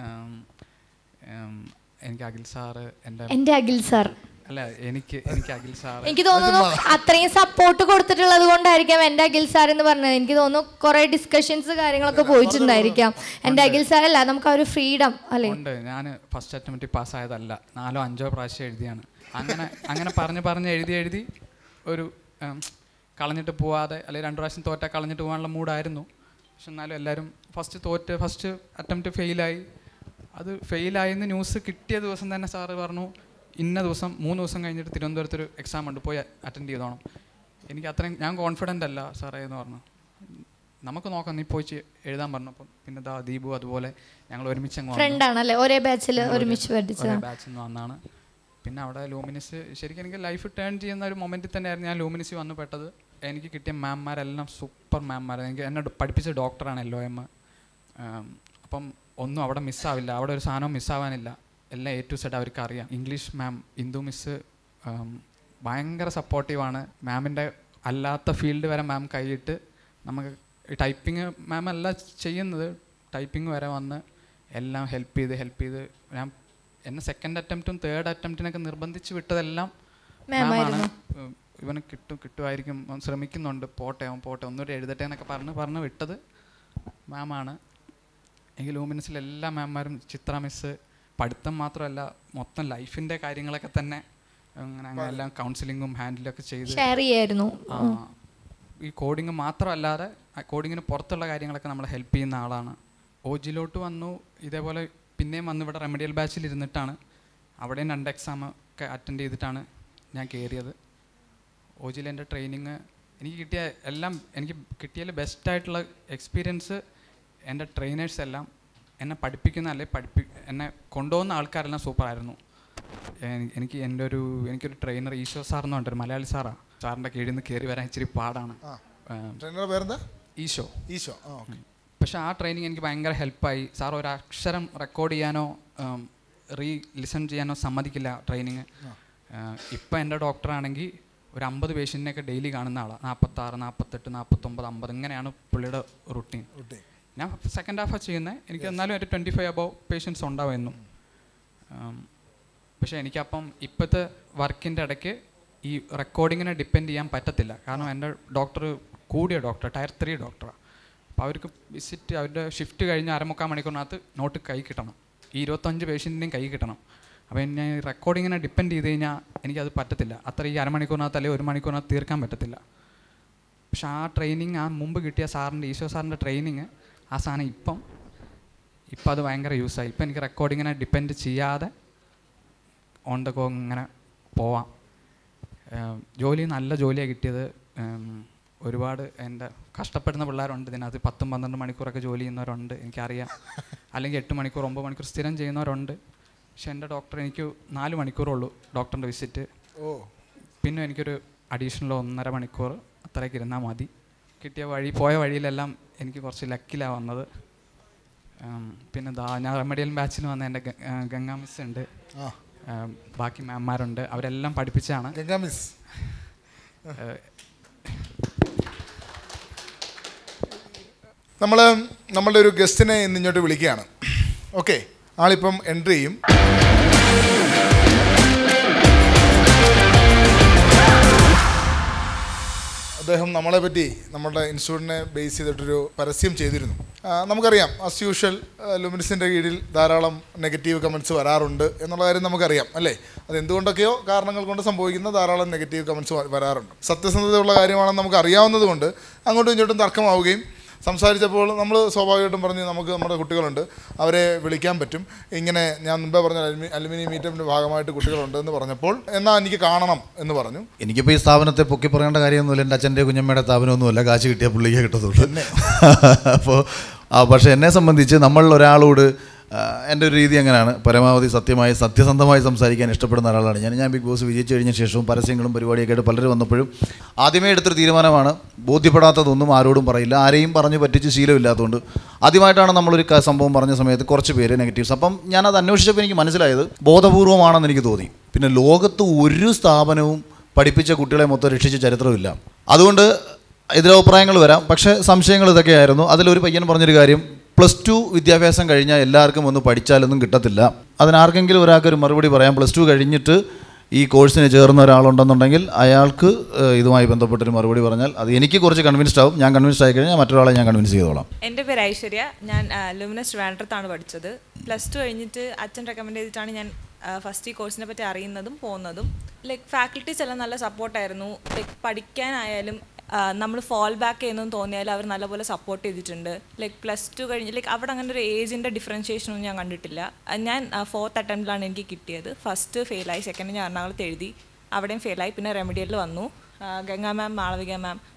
Speaker 4: എനിക്ക് അഖിൽ സാറ് എൻ്റെ
Speaker 7: എൻ്റെ അഖിൽ സാർ
Speaker 4: അല്ല എനിക്ക് എനിക്ക് അഖിൽ സാർ
Speaker 7: എനിക്ക് തോന്നുന്നു അത്രയും സപ്പോർട്ട് കൊടുത്തിട്ടുള്ളത് കൊണ്ടായിരിക്കാം എൻ്റെ അഖിൽ സാർ എന്ന് പറഞ്ഞത്. എനിക്ക് തോന്നുന്നു കുറെ ഡിസ്കഷൻസ് കാര്യങ്ങളൊക്കെ പോയിട്ടുണ്ടായിരിക്കാം. എൻ്റെ അഖിൽ സാർ അല്ല, നമുക്ക് ആ ഒരു ഫ്രീഡം അല്ലേ
Speaker 4: ഉണ്ട്. ഞാൻ ഫസ്റ്റ് അറ്റംപ്റ്റ് പാസ്സായതല്ല, നാലോ അഞ്ചോ പ്രാവശ്യം എഴുതിയാണ്. അങ്ങനെ അങ്ങനെ പറഞ്ഞ് പറഞ്ഞ് എഴുതി എഴുതി ഒരു കളഞ്ഞിട്ട് പോവാതെ അല്ലെങ്കിൽ രണ്ട് പ്രാവശ്യം തോറ്റാൽ കളഞ്ഞിട്ട് പോകാനുള്ള മൂഡായിരുന്നു. പക്ഷെ എന്നാലും എല്ലാവരും ഫസ്റ്റ് തോറ്റ് ഫസ്റ്റ് അറ്റംപ്റ്റ് ഫെയിലായി. അത് ഫെയിലായെന്ന് ന്യൂസ് കിട്ടിയ ദിവസം തന്നെ സാറ് പറഞ്ഞു, ഇന്ന ദിവസം മൂന്ന് ദിവസം കഴിഞ്ഞിട്ട് തിരുവനന്തപുരത്തൊരു എക്സാം ഉണ്ട്, പോയി അറ്റൻഡ് ചെയ്തോണം. എനിക്ക് അത്രയും ഞാൻ കോൺഫിഡൻ്റ് അല്ല സാറേ എന്ന് പറഞ്ഞു. നമുക്ക് നോക്കാം, നീ പോയി ചെ- എഴുതാൻ പറഞ്ഞപ്പം പിന്നെ ദാ ദീപു അതുപോലെ ഞങ്ങൾ ഒരുമിച്ച് അങ്ങ്
Speaker 7: ഫ്രണ്ടാണല്ലേ, ഒരേ ബാച്ചിൽ ഒരുമിച്ച് പഠിച്ചതാണ്.
Speaker 4: ബാച്ചിൽ നിന്ന് വന്നാണ്. പിന്നെ അവിടെ ലൂമിനിസ് ശരിക്കും എനിക്ക് ലൈഫ് ടേൺ ചെയ്യുന്ന ഒരു മൊമെൻറ്റിൽ തന്നെയായിരുന്നു ഞാൻ ലൂമിനിസ് വന്ന് പെട്ടത്. എനിക്ക് കിട്ടിയ മാംമാരെല്ലാം സൂപ്പർ മാംമാർ. എനിക്ക് എന്നെ പഠിപ്പിച്ച ഡോക്ടറാണ് എൽ ഒ എം. അപ്പം ഒന്നും അവിടെ മിസ്സാവില്ല, അവിടെ ഒരു സാധനവും മിസ്സാവാനില്ല. എല്ലാം എ ടു സെഡ് അവർക്ക് അറിയാം. ഇംഗ്ലീഷ് മാം ഇന്ദു മിസ് ഭയങ്കര സപ്പോർട്ടീവാണ്. മാമിൻ്റെ അല്ലാത്ത ഫീൽഡ് വരെ മാം കൈയിട്ട് നമുക്ക് ടൈപ്പിങ് മാം അല്ല ചെയ്യുന്നത്, ടൈപ്പിംഗ് വരെ വന്ന് എല്ലാം ഹെൽപ്പ് ചെയ്ത് ഹെൽപ്പ് ചെയ്ത് ഞാൻ എന്നെ സെക്കൻഡ് അറ്റംപ്റ്റും തേർഡ് അറ്റംപ്റ്റിനൊക്കെ നിർബന്ധിച്ച് വിട്ടതെല്ലാം മാമാണ്. ഇവന് കിട്ടും കിട്ടുമായിരിക്കും, ശ്രമിക്കുന്നുണ്ട്, പോട്ടെ അവൻ പോട്ടെ ഒന്നുകൂടി എഴുതട്ടെ എന്നൊക്കെ പറഞ്ഞ് പറഞ്ഞ് വിട്ടത് മാമാണ്. എനിക്ക് ലൂമിനസിൽ എല്ലാ മാംമാരും, ചിത്ര മിസ് പഠിത്തം മാത്രമല്ല മൊത്തം ലൈഫിൻ്റെ കാര്യങ്ങളൊക്കെ തന്നെ അങ്ങനെ അങ്ങനെ എല്ലാം കൗൺസിലിങ്ങും ഹാൻഡിലൊക്കെ ചെയ്ത്
Speaker 7: ഷെയർ ചെയ്യായിരുന്നു.
Speaker 4: ഈ കോഡിങ് മാത്രമല്ലാതെ കോഡിങ്ങിന് പുറത്തുള്ള കാര്യങ്ങളൊക്കെ നമ്മളെ ഹെൽപ്പ് ചെയ്യുന്ന ആളാണ്. ഓജിലോട്ട് വന്നു ഇതേപോലെ പിന്നെയും വന്ന് ഇവിടെ റെമഡിയൽ ബാച്ചിൽ ഇരുന്നിട്ടാണ് അവിടെയും രണ്ട് എക്സാം ഒക്കെ അറ്റൻഡ് ചെയ്തിട്ടാണ് ഞാൻ കയറിയത്. ഓജിയിൽ എൻ്റെ ട്രെയിനിങ് എനിക്ക് കിട്ടിയ എല്ലാം എനിക്ക് കിട്ടിയതിൽ ബെസ്റ്റായിട്ടുള്ള എക്സ്പീരിയൻസ് എൻ്റെ ട്രെയിനേഴ്സ് എല്ലാം എന്നെ പഠിപ്പിക്കുന്ന അല്ലെ പഠിപ്പി എന്നെ കൊണ്ടുപോകുന്ന ആൾക്കാരെല്ലാം സൂപ്പറായിരുന്നു. എനിക്ക് എൻ്റെ ഒരു എനിക്കൊരു ട്രെയിനർ ഈശോ സാർ എന്ന് പറഞ്ഞൊരു മലയാളി സാറാണ്. സാറിൻ്റെ കീഴിൽ നിന്ന് കയറി വരാൻ ഇച്ചിരി പാടാണ്. ഈശോ
Speaker 6: ഈശോ
Speaker 4: പക്ഷേ ആ ട്രെയിനിങ് എനിക്ക് ഭയങ്കര ഹെൽപ്പായി. സാർ ഒരു അക്ഷരം റെക്കോർഡ് ചെയ്യാനോ റീ ലിസൺ ചെയ്യാനോ സമ്മതിക്കില്ല ട്രെയിനിങ്. ഇപ്പം എൻ്റെ ഡോക്ടറാണെങ്കിൽ ഒരു അമ്പത് പേഷ്യൻറ്റിനെയൊക്കെ ഡെയിലി കാണുന്ന ആളാണ്. നാൽപ്പത്താറ് നാൽപ്പത്തെട്ട് നാൽപ്പത്തൊമ്പത് അമ്പത് ഇങ്ങനെയാണ് പുള്ളിയുടെ റുട്ടീൻ. ഞാൻ സെക്കൻഡ് ഹാഫാണ് ചെയ്യുന്നത്. എനിക്ക് എന്നാലും ഒരു ട്വൻറ്റി ഫൈവ് അബവ് പേഷ്യൻസ് ഉണ്ടാവുമെന്നും. പക്ഷേ എനിക്കപ്പം ഇപ്പോഴത്തെ വർക്കിൻ്റെ ഇടയ്ക്ക് ഈ റെക്കോർഡിങ്ങിനെ ഡിപ്പെൻഡ് ചെയ്യാൻ പറ്റത്തില്ല. കാരണം എൻ്റെ ഡോക്ടർ കൂടിയ ഡോക്ടർ ടയർ ത്രീ ഡോക്ടറാണ്. അപ്പോൾ അവർക്ക് വിസിറ്റ് അവരുടെ ഷിഫ്റ്റ് കഴിഞ്ഞ് അരമുക്കാൽ മണിക്കൂറിനകത്ത് നോട്ട് കൈ കിട്ടണം, ഈ ഇരുപത്തഞ്ച് പേഷ്യൻറ്റിൻ്റെയും കൈ കിട്ടണം. അപ്പോൾ ഞാൻ റെക്കോർഡിങ്ങിനെ ഡിപ്പെൻഡ് ചെയ്ത് കഴിഞ്ഞാൽ എനിക്കത് പറ്റത്തില്ല. അത്ര ഈ അരമണിക്കൂറിനകത്ത് അല്ലെങ്കിൽ ഒരു മണിക്കൂറിനകത്ത് തീർക്കാൻ പറ്റത്തില്ല. പക്ഷെ ആ ട്രെയിനിങ് ആ മുമ്പ് കിട്ടിയ സാറിൻ്റെ ഈശോ സാറിൻ്റെ ട്രെയിനിങ് ആ സാധനം ഇപ്പം ഇപ്പം അത് ഭയങ്കര യൂസായി. ഇപ്പം എനിക്ക് റെക്കോർഡിങ്ങിനെ ഡിപ്പെൻഡ് ചെയ്യാതെ ഓൺ ദ ഗോ ഇങ്ങനെ പോവാം. ജോലി നല്ല ജോലിയാണ് കിട്ടിയത്. ഒരുപാട് എൻ്റെ കഷ്ടപ്പെടുന്ന പിള്ളേരുണ്ട് ഇതിനകത്ത്. പത്തും പന്ത്രണ്ട് മണിക്കൂറൊക്കെ ജോലി ചെയ്യുന്നവരുണ്ട്, എനിക്കറിയാം. അല്ലെങ്കിൽ എട്ട് മണിക്കൂർ ഒമ്പത് മണിക്കൂർ സ്ഥിരം ചെയ്യുന്നവരുണ്ട്. പക്ഷെ എൻ്റെ ഡോക്ടർ എനിക്ക് നാല് മണിക്കൂറുള്ളൂ ഡോക്ടറിൻ്റെ വിസിറ്റ്. പിന്നെ എനിക്കൊരു അഡീഷണൽ ഒന്നര മണിക്കൂർ അത്രയൊക്കെ ഇരുന്നാൽ മതി. കിട്ടിയ വഴി പോയ വഴിയിലെല്ലാം എനിക്ക് കുറച്ച് ലക്കിലാണ് വന്നത്. പിന്നെ ദാ ഞാൻ റെമഡിയൽ ബാച്ചിൽ വന്ന എൻ്റെ ഗംഗാ മിസ് ഉണ്ട്, ബാക്കി മാംമാരുണ്ട്, അവരെല്ലാം പഠിപ്പിച്ചാണ്.
Speaker 6: ഗംഗാ മിസ് നമ്മൾ നമ്മളുടെ ഒരു ഗസ്റ്റിനെ ഇന്ന് ഇങ്ങോട്ട് വിളിക്കുകയാണ്. ഓക്കെ, ആളിപ്പം എൻട്രി ചെയ്യും. അദ്ദേഹം നമ്മളെ പറ്റി നമ്മുടെ ഇൻസ്റ്റിറ്റ്യൂട്ടിനെ ബേസ് ചെയ്തിട്ടൊരു പരസ്യം ചെയ്തിരുന്നു. നമുക്കറിയാം ആസ് യൂഷ്വൽ ലൂമിനിസിൻ്റെ കീഴിൽ ധാരാളം നെഗറ്റീവ് കമൻറ്റ്സ് വരാറുണ്ട് എന്നുള്ള കാര്യം നമുക്കറിയാം അല്ലേ. അതെന്തുകൊണ്ടൊക്കെയോ കാരണങ്ങൾ കൊണ്ട് സംഭവിക്കുന്ന ധാരാളം നെഗറ്റീവ് കമൻറ്റ്സ് വരാറുണ്ട്. സത്യസന്ധതയുള്ള കാര്യമാണെന്ന് നമുക്ക് അറിയാവുന്നത് കൊണ്ട് അങ്ങോട്ടും ഇങ്ങോട്ടും തർക്കമാവുകയും സംസാരിച്ചപ്പോൾ നമ്മൾ സ്വാഭാവികമായിട്ടും പറഞ്ഞ് നമുക്ക് നമ്മുടെ കുട്ടികളുണ്ട്, അവരെ വിളിക്കാൻ പറ്റും. ഇങ്ങനെ ഞാൻ മുമ്പേ പറഞ്ഞ അലുമി അലുമിനിയം മീറ്ററിൻ്റെ ഭാഗമായിട്ട് കുട്ടികളുണ്ട് എന്ന് പറഞ്ഞപ്പോൾ എന്നാൽ എനിക്ക് കാണണം എന്ന് പറഞ്ഞു.
Speaker 1: എനിക്കിപ്പോൾ ഈ സ്ഥാപനത്തെ പൊക്കി പറയേണ്ട കാര്യമൊന്നുമില്ല. എൻ്റെ അച്ഛൻ്റെ കുഞ്ഞമ്മയുടെ സ്ഥാപനമൊന്നുമല്ല, കാശ് കിട്ടിയ പുള്ളിക്ക് കിട്ടത്തുള്ളൂ. അപ്പോൾ പക്ഷേ എന്നെ സംബന്ധിച്ച് നമ്മൾ ഒരാളോട് എൻ്റെ ഒരു രീതി അങ്ങനെയാണ്, പരമാവധി സത്യമായി സത്യസന്ധമായി സംസാരിക്കാൻ ഇഷ്ടപ്പെടുന്ന ഒരാളാണ് ഞാൻ. ഞാൻ ബിഗ് ബോസ് വിജയിച്ചു കഴിഞ്ഞ ശേഷവും പരസ്യങ്ങളും പരിപാടിയൊക്കെ ആയിട്ട് പലരും വന്നപ്പോഴും ആദ്യമേ എടുത്തൊരു തീരുമാനമാണ്, ബോധ്യപ്പെടാത്തതൊന്നും ആരോടും പറയില്ല. ആരെയും പറഞ്ഞ് പറ്റിച്ച് ശീലമില്ലാത്തതുകൊണ്ട് ആദ്യമായിട്ടാണ് നമ്മളൊരു സംഭവം പറഞ്ഞ സമയത്ത് കുറച്ച് പേര് നെഗറ്റീവ്സ്. അപ്പം ഞാനത് അന്വേഷിച്ചപ്പോൾ എനിക്ക് മനസ്സിലായത് ബോധപൂർവമാണെന്ന് എനിക്ക് തോന്നി. പിന്നെ ലോകത്ത് ഒരു സ്ഥാപനവും പഠിപ്പിച്ച കുട്ടികളെ മൊത്തം രക്ഷിച്ച ചരിത്രമില്ല. അതുകൊണ്ട് എതിരഭിപ്രായങ്ങൾ വരാം, പക്ഷേ സംശയങ്ങൾ ഇതൊക്കെയായിരുന്നു. അതിലൊരു പയ്യൻ പറഞ്ഞൊരു കാര്യം, പ്ലസ് ടു വിദ്യാഭ്യാസം കഴിഞ്ഞാൽ എല്ലാവർക്കും ഒന്ന് പഠിച്ചാലൊന്നും കിട്ടത്തില്ല. അതിനാർക്കെങ്കിലും ഒരാൾക്കൊരു മറുപടി പറയാം. പ്ലസ് ടു കഴിഞ്ഞിട്ട് ഈ കോഴ്സിന് ചേർന്ന ഒരാളുണ്ടെന്നുണ്ടെങ്കിൽ അയാൾക്ക് ഇതുമായി ബന്ധപ്പെട്ടൊരു മറുപടി പറഞ്ഞാൽ അത് എനിക്ക് കുറച്ച് കൺവിൻസ്ഡ് ആവും. ഞാൻ കൺവിൻസ്ഡ് ആയി കഴിഞ്ഞാൽ മറ്റൊരാളെ ഞാൻ കൺവിൻസ് ചെയ്തോളാം.
Speaker 3: എൻ്റെ പേര് ഐശ്വര്യ, ഞാൻ ലൂമിനസ് ട്രിവാൻഡ്രത്താണ് പഠിച്ചത്. പ്ലസ് ടു കഴിഞ്ഞിട്ട് അച്ഛൻ റെക്കമെൻഡ് ചെയ്തിട്ടാണ് ഞാൻ ഫസ്റ്റ് ഈ കോഴ്സിനെ പറ്റി അറിയുന്നതും പോകുന്നതും. ലൈക്ക് ഫാക്കൽറ്റീസ് എല്ലാം നല്ല സപ്പോർട്ടായിരുന്നു. ലൈക്ക് പഠിക്കാനായാലും നമ്മൾ ഫോൾ ബാക്ക് ചെയ്യുന്നതെന്ന് തോന്നിയാൽ അവർ നല്ലപോലെ സപ്പോർട്ട് ചെയ്തിട്ടുണ്ട്. ലൈക്ക് പ്ലസ് ടു കഴിഞ്ഞ് ലൈക്ക് അവിടെ അങ്ങനെ ഒരു ഏജിൻ്റെ ഡിഫറൻഷിയേഷനൊന്നും ഞാൻ കണ്ടിട്ടില്ല. ഞാൻ ഫോർത്ത് അറ്റംപ്റ്റിലാണ് എനിക്ക് കിട്ടിയത്. ഫസ്റ്റ് ഫെയിലായി, സെക്കൻഡ് ഞാൻ എറണാകുളത്ത് എഴുതി, അവിടെയും ഫെയിലായി. പിന്നെ റെമഡിയലിൽ വന്നു. Ganga ma'am, Malavika ma'am,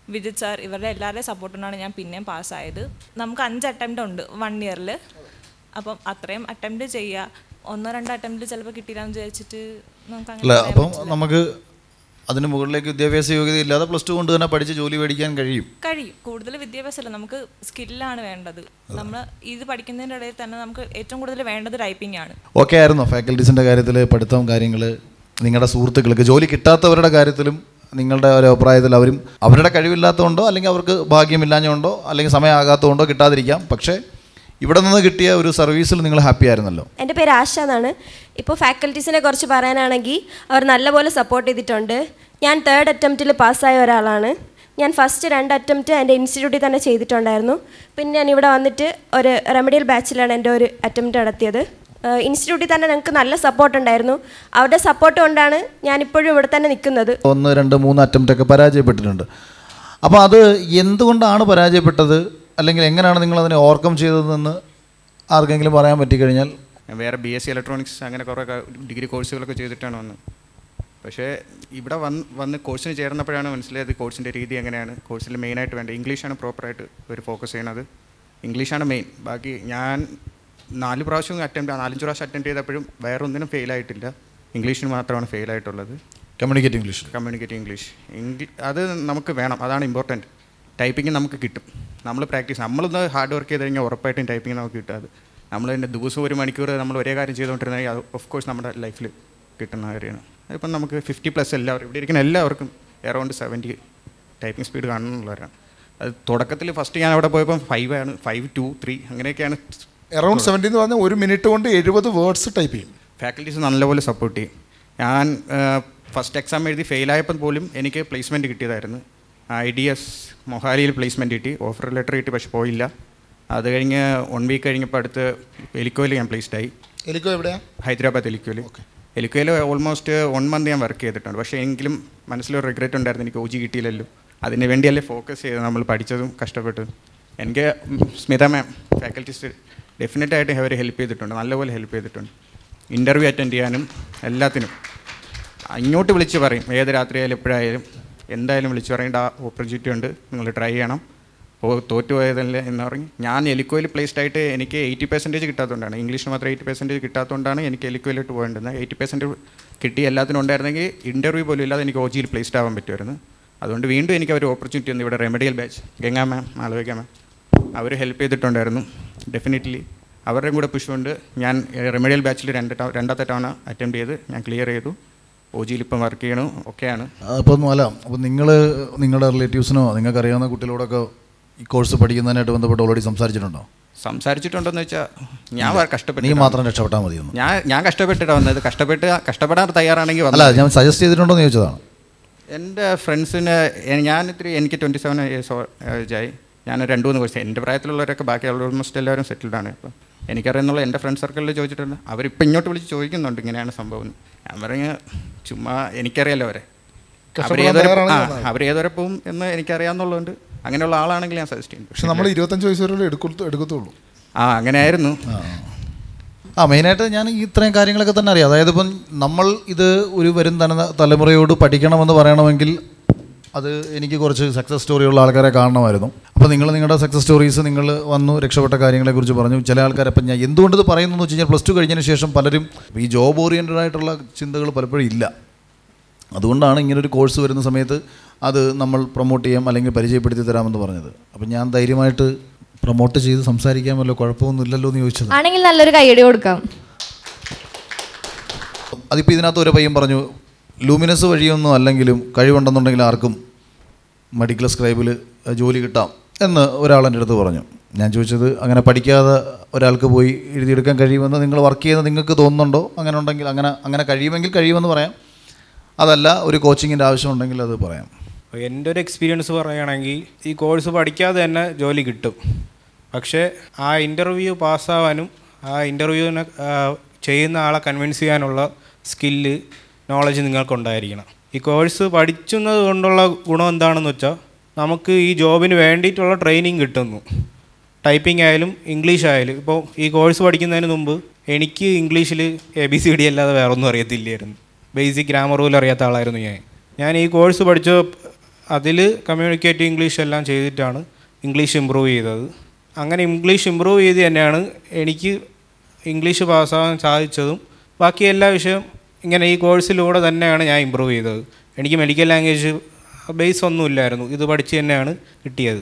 Speaker 3: Vijith sir ഇവരുടെ എല്ലാവരുടെയും സപ്പോർട്ടുകൊണ്ടാണ് ഞാൻ പിന്നെയും പാസ്സായത്. നമുക്ക് അഞ്ച് അറ്റംപ്റ്റ് ഉണ്ട് വൺ ഇയറിൽ. അപ്പം അത്രയും അറ്റംപ്റ്റ് ചെയ്യുക. ഒന്നോ രണ്ടോ അറ്റംപ്റ്റ് ചിലപ്പോൾ കിട്ടിയില്ലാന്ന് വിചാരിച്ചിട്ട് നമുക്ക്
Speaker 1: അല്ല.
Speaker 3: അങ്ങനെ
Speaker 1: അപ്പം നമുക്ക് അതിന് മുകളിലേക്ക് വിദ്യാഭ്യാസ യോഗ്യത ഇല്ലാതെ പ്ലസ് ടു കൊണ്ട് തന്നെ പഠിച്ച് ജോലി മേടിക്കാൻ കഴിയും
Speaker 3: കഴിയും കൂടുതൽ വിദ്യാഭ്യാസമല്ല, നമുക്ക് സ്കില്ലാണ് വേണ്ടത്. നമ്മൾ ഇത് പഠിക്കുന്നതിൻ്റെ ഇടയിൽ തന്നെ നമുക്ക് ഏറ്റവും കൂടുതൽ വേണ്ടത് ടൈപ്പിംഗ് ആണ്.
Speaker 1: ഓക്കെ ആയിരുന്നോ ഫാക്കൽറ്റീസിൻ്റെ കാര്യത്തിൽ പഠിത്തം കാര്യങ്ങൾ? നിങ്ങളുടെ സുഹൃത്തുക്കൾക്ക് ജോലി കിട്ടാത്തവരുടെ കാര്യത്തിലും നിങ്ങളുടെ ഒരു അഭിപ്രായത്തിൽ അവരും അവരുടെ കഴിവില്ലാത്തതുകൊണ്ടോ അല്ലെങ്കിൽ അവർക്ക് ഭാഗ്യമില്ലാഞ്ഞുകൊണ്ടോ അല്ലെങ്കിൽ സമയമാകാത്തതുകൊണ്ടോ കിട്ടാതിരിക്കാം, പക്ഷേ ഇവിടെ നിന്ന് കിട്ടിയ ഒരു സർവീസിൽ നിങ്ങൾ ഹാപ്പി ആയിരുന്നല്ലോ.
Speaker 2: എൻ്റെ പേര് ആശ എന്നാണ്. ഇപ്പോൾ ഫാക്കൽറ്റീസിനെ കുറിച്ച് പറയാനാണെങ്കിൽ അവർ നല്ലപോലെ സപ്പോർട്ട് ചെയ്തിട്ടുണ്ട്. ഞാൻ തേർഡ് അറ്റംപ്റ്റിൽ പാസ്സായ ഒരാളാണ്. ഞാൻ ഫസ്റ്റ് രണ്ട് അറ്റംപ്റ്റ് എൻ്റെ ഇൻസ്റ്റിറ്റ്യൂട്ടിൽ തന്നെ ചെയ്തിട്ടുണ്ടായിരുന്നു. പിന്നെ ഞാൻ ഇവിടെ വന്നിട്ട് ഒരു റെമഡിയൽ ബാച്ചിലാണ് എൻ്റെ ഒരു അറ്റംപ്റ്റ് നടത്തിയത്. ഇൻസ്റ്റിറ്റ്യൂട്ടിൽ തന്നെ ഞങ്ങൾക്ക് നല്ല സപ്പോർട്ട് ഉണ്ടായിരുന്നു. അവരുടെ സപ്പോർട്ട് കൊണ്ടാണ് ഞാനിപ്പോഴും ഇവിടെ തന്നെ നിൽക്കുന്നത്.
Speaker 1: ഒന്ന് രണ്ട് മൂന്ന് അറ്റംപ്റ്റ് ഒക്കെ പരാജയപ്പെട്ടിട്ടുണ്ട്. അപ്പോൾ അത് എന്തുകൊണ്ടാണ് പരാജയപ്പെട്ടത്, അല്ലെങ്കിൽ എങ്ങനെയാണ് നിങ്ങൾ അതിനെ ഓവർകം ചെയ്തതെന്ന് ആർക്കെങ്കിലും പറയാൻ പറ്റിക്കഴിഞ്ഞാൽ?
Speaker 11: വേറെ ബി എസ് സി ഇലക്ട്രോണിക്സ് അങ്ങനെ കുറേ ഡിഗ്രി കോഴ്സുകളൊക്കെ ചെയ്തിട്ടാണ് വന്നത്. പക്ഷേ ഇവിടെ വന്ന് വന്ന് കോഴ്സിന് ചേർന്നപ്പോഴാണ് മനസ്സിലായത് കോഴ്സിൻ്റെ രീതി എങ്ങനെയാണ്. കോഴ്സിൽ മെയിനായിട്ട് വേണ്ട ഇംഗ്ലീഷാണ് പ്രോപ്പറായിട്ട് ഒരു ഫോക്കസ് ചെയ്യണത്. ഇംഗ്ലീഷാണ് മെയിൻ. ബാക്കി ഞാൻ നാല് പ്രാവശ്യം അറ്റംപ്റ്റ് നാലഞ്ച് പ്രാവശ്യം അറ്റംപ്റ്റ് ചെയ്തപ്പോഴും വേറെ ഒന്നിനും ഫെയിലായിട്ടില്ല. ഇംഗ്ലീഷിന് മാത്രമാണ് ഫെയിലായിട്ടുള്ളത്.
Speaker 1: Communicate English
Speaker 11: communicate English English അത് നമുക്ക് വേണം, അതാണ് ഇമ്പോർട്ടൻറ്റ്. ടൈപ്പിംഗ് നമുക്ക് കിട്ടും, നമ്മൾ പ്രാക്ടീസ് നമ്മളൊന്ന് ഹാർഡ് വർക്ക് ചെയ്ത് കഴിഞ്ഞാൽ ഉറപ്പായിട്ടും ടൈപ്പിംഗ് നമുക്ക് കിട്ടും. അത് നമ്മൾ തന്നെ ദിവസവും ഒരു മണിക്കൂർ നമ്മൾ ഒരേ കാര്യം ചെയ്തുകൊണ്ടിരുന്നെങ്കിൽ അത് ഓഫ് കോഴ്സ് നമ്മുടെ ലൈഫിൽ കിട്ടുന്ന കാര്യമാണ്. അതിപ്പം നമുക്ക് ഫിഫ്റ്റി പ്ലസ് എല്ലാവരും ഇവിടെ ഇരിക്കുന്ന എല്ലാവർക്കും എറൗണ്ട് സെവൻറ്റി ടൈപ്പിംഗ് സ്പീഡ് കാണുന്നുള്ളവരാണ്. അത് തുടക്കത്തിൽ ഫസ്റ്റ് ഞാൻ അവിടെ പോയപ്പോൾ ഫൈവ് ആണ്, ഫൈവ് ടു ത്രീ അങ്ങനെയൊക്കെയാണ്.
Speaker 6: എറൗണ്ട് സെവൻറ്റി എന്ന് പറഞ്ഞാൽ ഒരു മിനിറ്റ് കൊണ്ട് എഴുപത് വേർഡ്സ് ടൈപ്പ് ചെയ്യും.
Speaker 11: ഫാക്കൽറ്റീസ് നല്ലപോലെ സപ്പോർട്ട് ചെയ്യും. ഞാൻ ഫസ്റ്റ് എക്സാം എഴുതി ഫെയിലായപ്പോൾ പോലും എനിക്ക് പ്ലേസ്മെൻറ്റ് കിട്ടിയതായിരുന്നു. ഐ ഡി എസ് മൊഹാലിയിൽ പ്ലേസ്മെൻറ്റ് കിട്ടി, ഓഫർ ലെറ്റർ കിട്ടി, പക്ഷെ പോയില്ല. അത് കഴിഞ്ഞ് വൺ വീക്ക് കഴിഞ്ഞപ്പോൾ അടുത്ത് എലിക്കോയിൽ ഞാൻ പ്ലേസ്ഡ് ആയി.
Speaker 6: എലിക്കോ എവിടെയാണ്?
Speaker 11: ഹൈദരാബാദ് എലിക്കോയിൽ. എലിക്കോയിൽ ഓൾമോസ്റ്റ് വൺ മന്ത് ഞാൻ വർക്ക് ചെയ്തിട്ടുണ്ട്. പക്ഷേ എങ്കിലും മനസ്സിലൊരു റിഗ്രറ്റ് ഉണ്ടായിരുന്നു, എനിക്ക് ഒ ജി കിട്ടിയില്ലല്ലോ. അതിന് വേണ്ടിയല്ലേ ഫോക്കസ് ചെയ്ത് നമ്മൾ പഠിച്ചതും കഷ്ടപ്പെട്ടതും. എനിക്ക് സ്മിത മാം ഫാക്കൽറ്റീസ് ഡെഫിനറ്റായിട്ട് അവർ ഹെൽപ്പ് ചെയ്തിട്ടുണ്ട്, നല്ലപോലെ ഹെൽപ്പ് ചെയ്തിട്ടുണ്ട്. ഇൻ്റർവ്യൂ അറ്റൻഡ് ചെയ്യാനും എല്ലാത്തിനും ഇങ്ങോട്ട് വിളിച്ച് പറയും. ഏത് രാത്രിയായാലും എപ്പോഴായാലും എന്തായാലും വിളിച്ച് പറയേണ്ട ആ ഓപ്പർച്യൂണിറ്റി ഉണ്ട്, നിങ്ങൾ ട്രൈ ചെയ്യണം. ഓ തോറ്റുപോയതല്ലേ എന്ന് പറഞ്ഞ് ഞാൻ എലിക്കോയിൽ പ്ലേസ്ഡ് ആയിട്ട് എനിക്ക് എയ്റ്റി പെർസെൻറ്റേജ് കിട്ടാത്തതുകൊണ്ടാണ്, ഇംഗ്ലീഷിന് മാത്രം എയ്റ്റി പെർസെൻറ്റേജ് കിട്ടാത്തതുകൊണ്ടാണ് എനിക്ക് എലിക്കോയിലോട്ട് പോകേണ്ടത്. എയ്റ്റി പെർസെൻറ്റ് കിട്ടി എല്ലാത്തിനും ഉണ്ടായിരുന്നെങ്കിൽ ഇൻ്റർവ്യൂ പോലും ഇല്ലാതെ എനിക്ക് ഒ ജിയിൽ പ്ലേസ്ഡ് ആവാൻ പറ്റുമായിരുന്നു. അതുകൊണ്ട് വീണ്ടും എനിക്ക് ഒരു ഓപ്പർച്യൂണിറ്റി ഉണ്ട്. ഇവിടെ remedial batch Ganga ma'am, Malavika ma'am അവർ ഹെൽപ്പ് ചെയ്തിട്ടുണ്ടായിരുന്നു. ഡെഫിനറ്റ്ലി അവരുടെയും കൂടെ പുഷ് കൊണ്ട് ഞാൻ റെമഡിയൽ ബാച്ചിൽ രണ്ട് രണ്ടാമത്തെ തവണ അറ്റംപ്റ്റ് ചെയ്ത് ഞാൻ ക്ലിയർ ചെയ്തു. ഒ ജിയിൽ ഇപ്പം വർക്ക് ചെയ്യണം, ഒക്കെയാണ്.
Speaker 1: അപ്പം അല്ല, അപ്പം നിങ്ങൾ നിങ്ങളുടെ റിലേറ്റീവ്സിനോ നിങ്ങൾക്ക് അറിയാവുന്ന കുട്ടികളോടൊക്കെ ഈ കോഴ്സ് പഠിക്കുന്നതിനായിട്ട് ബന്ധപ്പെട്ട് ഓൾറെഡി സംസാരിച്ചിട്ടുണ്ടോ?
Speaker 11: സംസാരിച്ചിട്ടുണ്ടോയെന്ന് വെച്ചാൽ ഞാൻ കഷ്ടപ്പെട്ട്
Speaker 1: നീ മാത്രം രക്ഷപ്പെട്ടാൽ മതിയൊന്നും.
Speaker 11: ഞാൻ ഞാൻ കഷ്ടപ്പെട്ടിട്ടാണ് വന്നത്. കഷ്ടപ്പെട്ട് കഷ്ടപ്പെടാൻ തയ്യാറാണെങ്കിൽ
Speaker 1: അല്ല, ഞാൻ സജസ്റ്റ് ചെയ്തിട്ടുണ്ടോ എന്ന് ചോദിച്ചതാണ്.
Speaker 11: എൻ്റെ ഫ്രണ്ട്സിന് ഞാൻ ഇത്തിരി എനിക്ക് ട്വൻറ്റി സെവൻ ഇയേഴ്സ് ഏജായി. ഞാൻ രണ്ട് മൂന്ന് കോഴ്സ് എൻ്റെ പ്രായത്തിലുള്ളവരൊക്കെ ബാക്കി ഓൾമോസ്റ്റ് എല്ലാവരും സെറ്റിൽഡാണ്. ഇപ്പം എനിക്കറിയാന്നുള്ള എൻ്റെ ഫ്രണ്ട് സർക്കിളിൽ ചോദിച്ചിട്ടുണ്ട്. അവരിപ്പോൾ ഇങ്ങോട്ട് വിളിച്ച് ചോദിക്കുന്നുണ്ട് ഇങ്ങനെയാണ് സംഭവം. ഞാൻ പറഞ്ഞ ചുമ്മാ എനിക്കറിയാലോ അവരെ, അവരേതൊരു ആ അവരേതൊരെ പോവും എന്ന് എനിക്കറിയാമെന്നുള്ളതുകൊണ്ട് അങ്ങനെയുള്ള ആളാണെങ്കിൽ ഞാൻ സജസ്റ്റ് ചെയ്യും.
Speaker 6: പക്ഷെ നമ്മൾ ഇരുപത്തഞ്ച് വയസ്സ് വരെ എടുക്കത്തു എടുക്കത്തുള്ളൂ.
Speaker 11: ആ അങ്ങനെ ആയിരുന്നു.
Speaker 1: ആ മെയിനായിട്ട് ഞാൻ ഈ ഇത്രയും കാര്യങ്ങളൊക്കെ തന്നെ അറിയാം. അതായത് ഇപ്പം നമ്മൾ ഇത് ഒരു വരും തന തലമുറയോട് പഠിക്കണമെന്ന് പറയണമെങ്കിൽ അത് എനിക്ക് കുറച്ച് സക്സസ് സ്റ്റോറിയുള്ള ആൾക്കാരെ കാണണമായിരുന്നു. അപ്പോൾ നിങ്ങൾ നിങ്ങളുടെ സക്സസ് സ്റ്റോറീസ് നിങ്ങൾ വന്നു രക്ഷപ്പെട്ട കാര്യങ്ങളെക്കുറിച്ച് പറഞ്ഞു. ചില ആൾക്കാരെ അപ്പം ഞാൻ എന്തുകൊണ്ട് ഇത് പറയുന്നു എന്ന് വെച്ച് കഴിഞ്ഞാൽ പ്ലസ് ടു കഴിഞ്ഞതിന് ശേഷം പലരും ഈ ജോബ് ഓറിയൻറ്റഡ് ആയിട്ടുള്ള ചിന്തകൾ പലപ്പോഴും ഇല്ല. അതുകൊണ്ടാണ് ഇങ്ങനൊരു കോഴ്സ് വരുന്ന സമയത്ത് അത് നമ്മൾ പ്രൊമോട്ട് ചെയ്യാം അല്ലെങ്കിൽ പരിചയപ്പെടുത്തി തരാമെന്ന് പറഞ്ഞത്. അപ്പം ഞാൻ ധൈര്യമായിട്ട് പ്രൊമോട്ട് ചെയ്ത് സംസാരിക്കാമല്ലോ, കുഴപ്പമൊന്നും ഇല്ലല്ലോ എന്ന് ചോദിച്ചത്.
Speaker 7: ആണെങ്കിൽ നല്ലൊരു കൈയടി കൊടുക്കാം.
Speaker 1: അതിപ്പോൾ ഇതിനകത്ത് ഒരു പയ്യൻ പറഞ്ഞു ലൂമിനസ് വഴിയൊന്നും അല്ലെങ്കിലും കഴിവുണ്ടെന്നുണ്ടെങ്കിൽ ആർക്കും മെഡിക്കൽ സ്ക്രൈബിൽ ജോലി കിട്ടാം എന്ന് ഒരാൾ എൻ്റെ അടുത്ത് പറഞ്ഞു. ഞാൻ ചോദിച്ചത് അങ്ങനെ പഠിക്കാതെ ഒരാൾക്ക് പോയി എഴുതിയെടുക്കാൻ കഴിയുമെന്ന് നിങ്ങൾ വർക്ക് ചെയ്യുന്നത് നിങ്ങൾക്ക് തോന്നുന്നുണ്ടോ? അങ്ങനെ ഉണ്ടെങ്കിൽ അങ്ങനെ അങ്ങനെ കഴിയുമെങ്കിൽ കഴിയുമെന്ന് പറയാം. അതല്ല ഒരു കോച്ചിങ്ങിൻ്റെ ആവശ്യമുണ്ടെങ്കിൽ അത് പറയാം.
Speaker 5: എൻ്റെ ഒരു എക്സ്പീരിയൻസ് പറയുകയാണെങ്കിൽ ഈ കോഴ്സ് പഠിക്കാതെ തന്നെ ജോലി കിട്ടും. പക്ഷേ ആ ഇൻ്റർവ്യൂ പാസ്സാവാനും ആ ഇൻ്റർവ്യൂവിനെ ചെയ്യുന്ന ആളെ കൺവിൻസ് ചെയ്യാനുള്ള സ്കില്ല് നോളജ് നിങ്ങൾക്കുണ്ടായിരിക്കണം. ഈ കോഴ്സ് പഠിക്കുന്നത് കൊണ്ടുള്ള ഗുണം എന്താണെന്ന് വെച്ചാൽ നമുക്ക് ഈ ജോബിന് വേണ്ടിയിട്ടുള്ള ട്രെയിനിങ് കിട്ടുന്നു. ടൈപ്പിംഗ് ആയാലും ഇംഗ്ലീഷ് ആയാലും. ഇപ്പോൾ ഈ കോഴ്സ് പഠിക്കുന്നതിന് മുമ്പ് എനിക്ക് ഇംഗ്ലീഷിൽ എ ബി സി ഡി അല്ലാതെ വേറൊന്നും അറിയത്തില്ലായിരുന്നു. ബേസിക് ഗ്രാമർ പോലും അറിയാത്ത ആളായിരുന്നു ഞാൻ. ഞാൻ ഈ കോഴ്സ് പഠിച്ച അതിൽ കമ്മ്യൂണിക്കേറ്റ് ഇംഗ്ലീഷ് എല്ലാം ചെയ്തിട്ടാണ് ഇംഗ്ലീഷ് ഇമ്പ്രൂവ് ചെയ്തത്. അങ്ങനെ ഇംഗ്ലീഷ് ഇമ്പ്രൂവ് ചെയ്ത് തന്നെയാണ് എനിക്ക് ഇംഗ്ലീഷ് പാസ്സാകാൻ സാധിച്ചതും ബാക്കി എല്ലാ വിഷയം ഇങ്ങനെ ഈ കോഴ്സിലൂടെ തന്നെയാണ് ഞാൻ ഇമ്പ്രൂവ് ചെയ്തത്. എനിക്ക് മെഡിക്കൽ ലാംഗ്വേജ് ബേസ് ഒന്നുമില്ലായിരുന്നു, ഇത് പഠിച്ച് തന്നെയാണ് കിട്ടിയത്.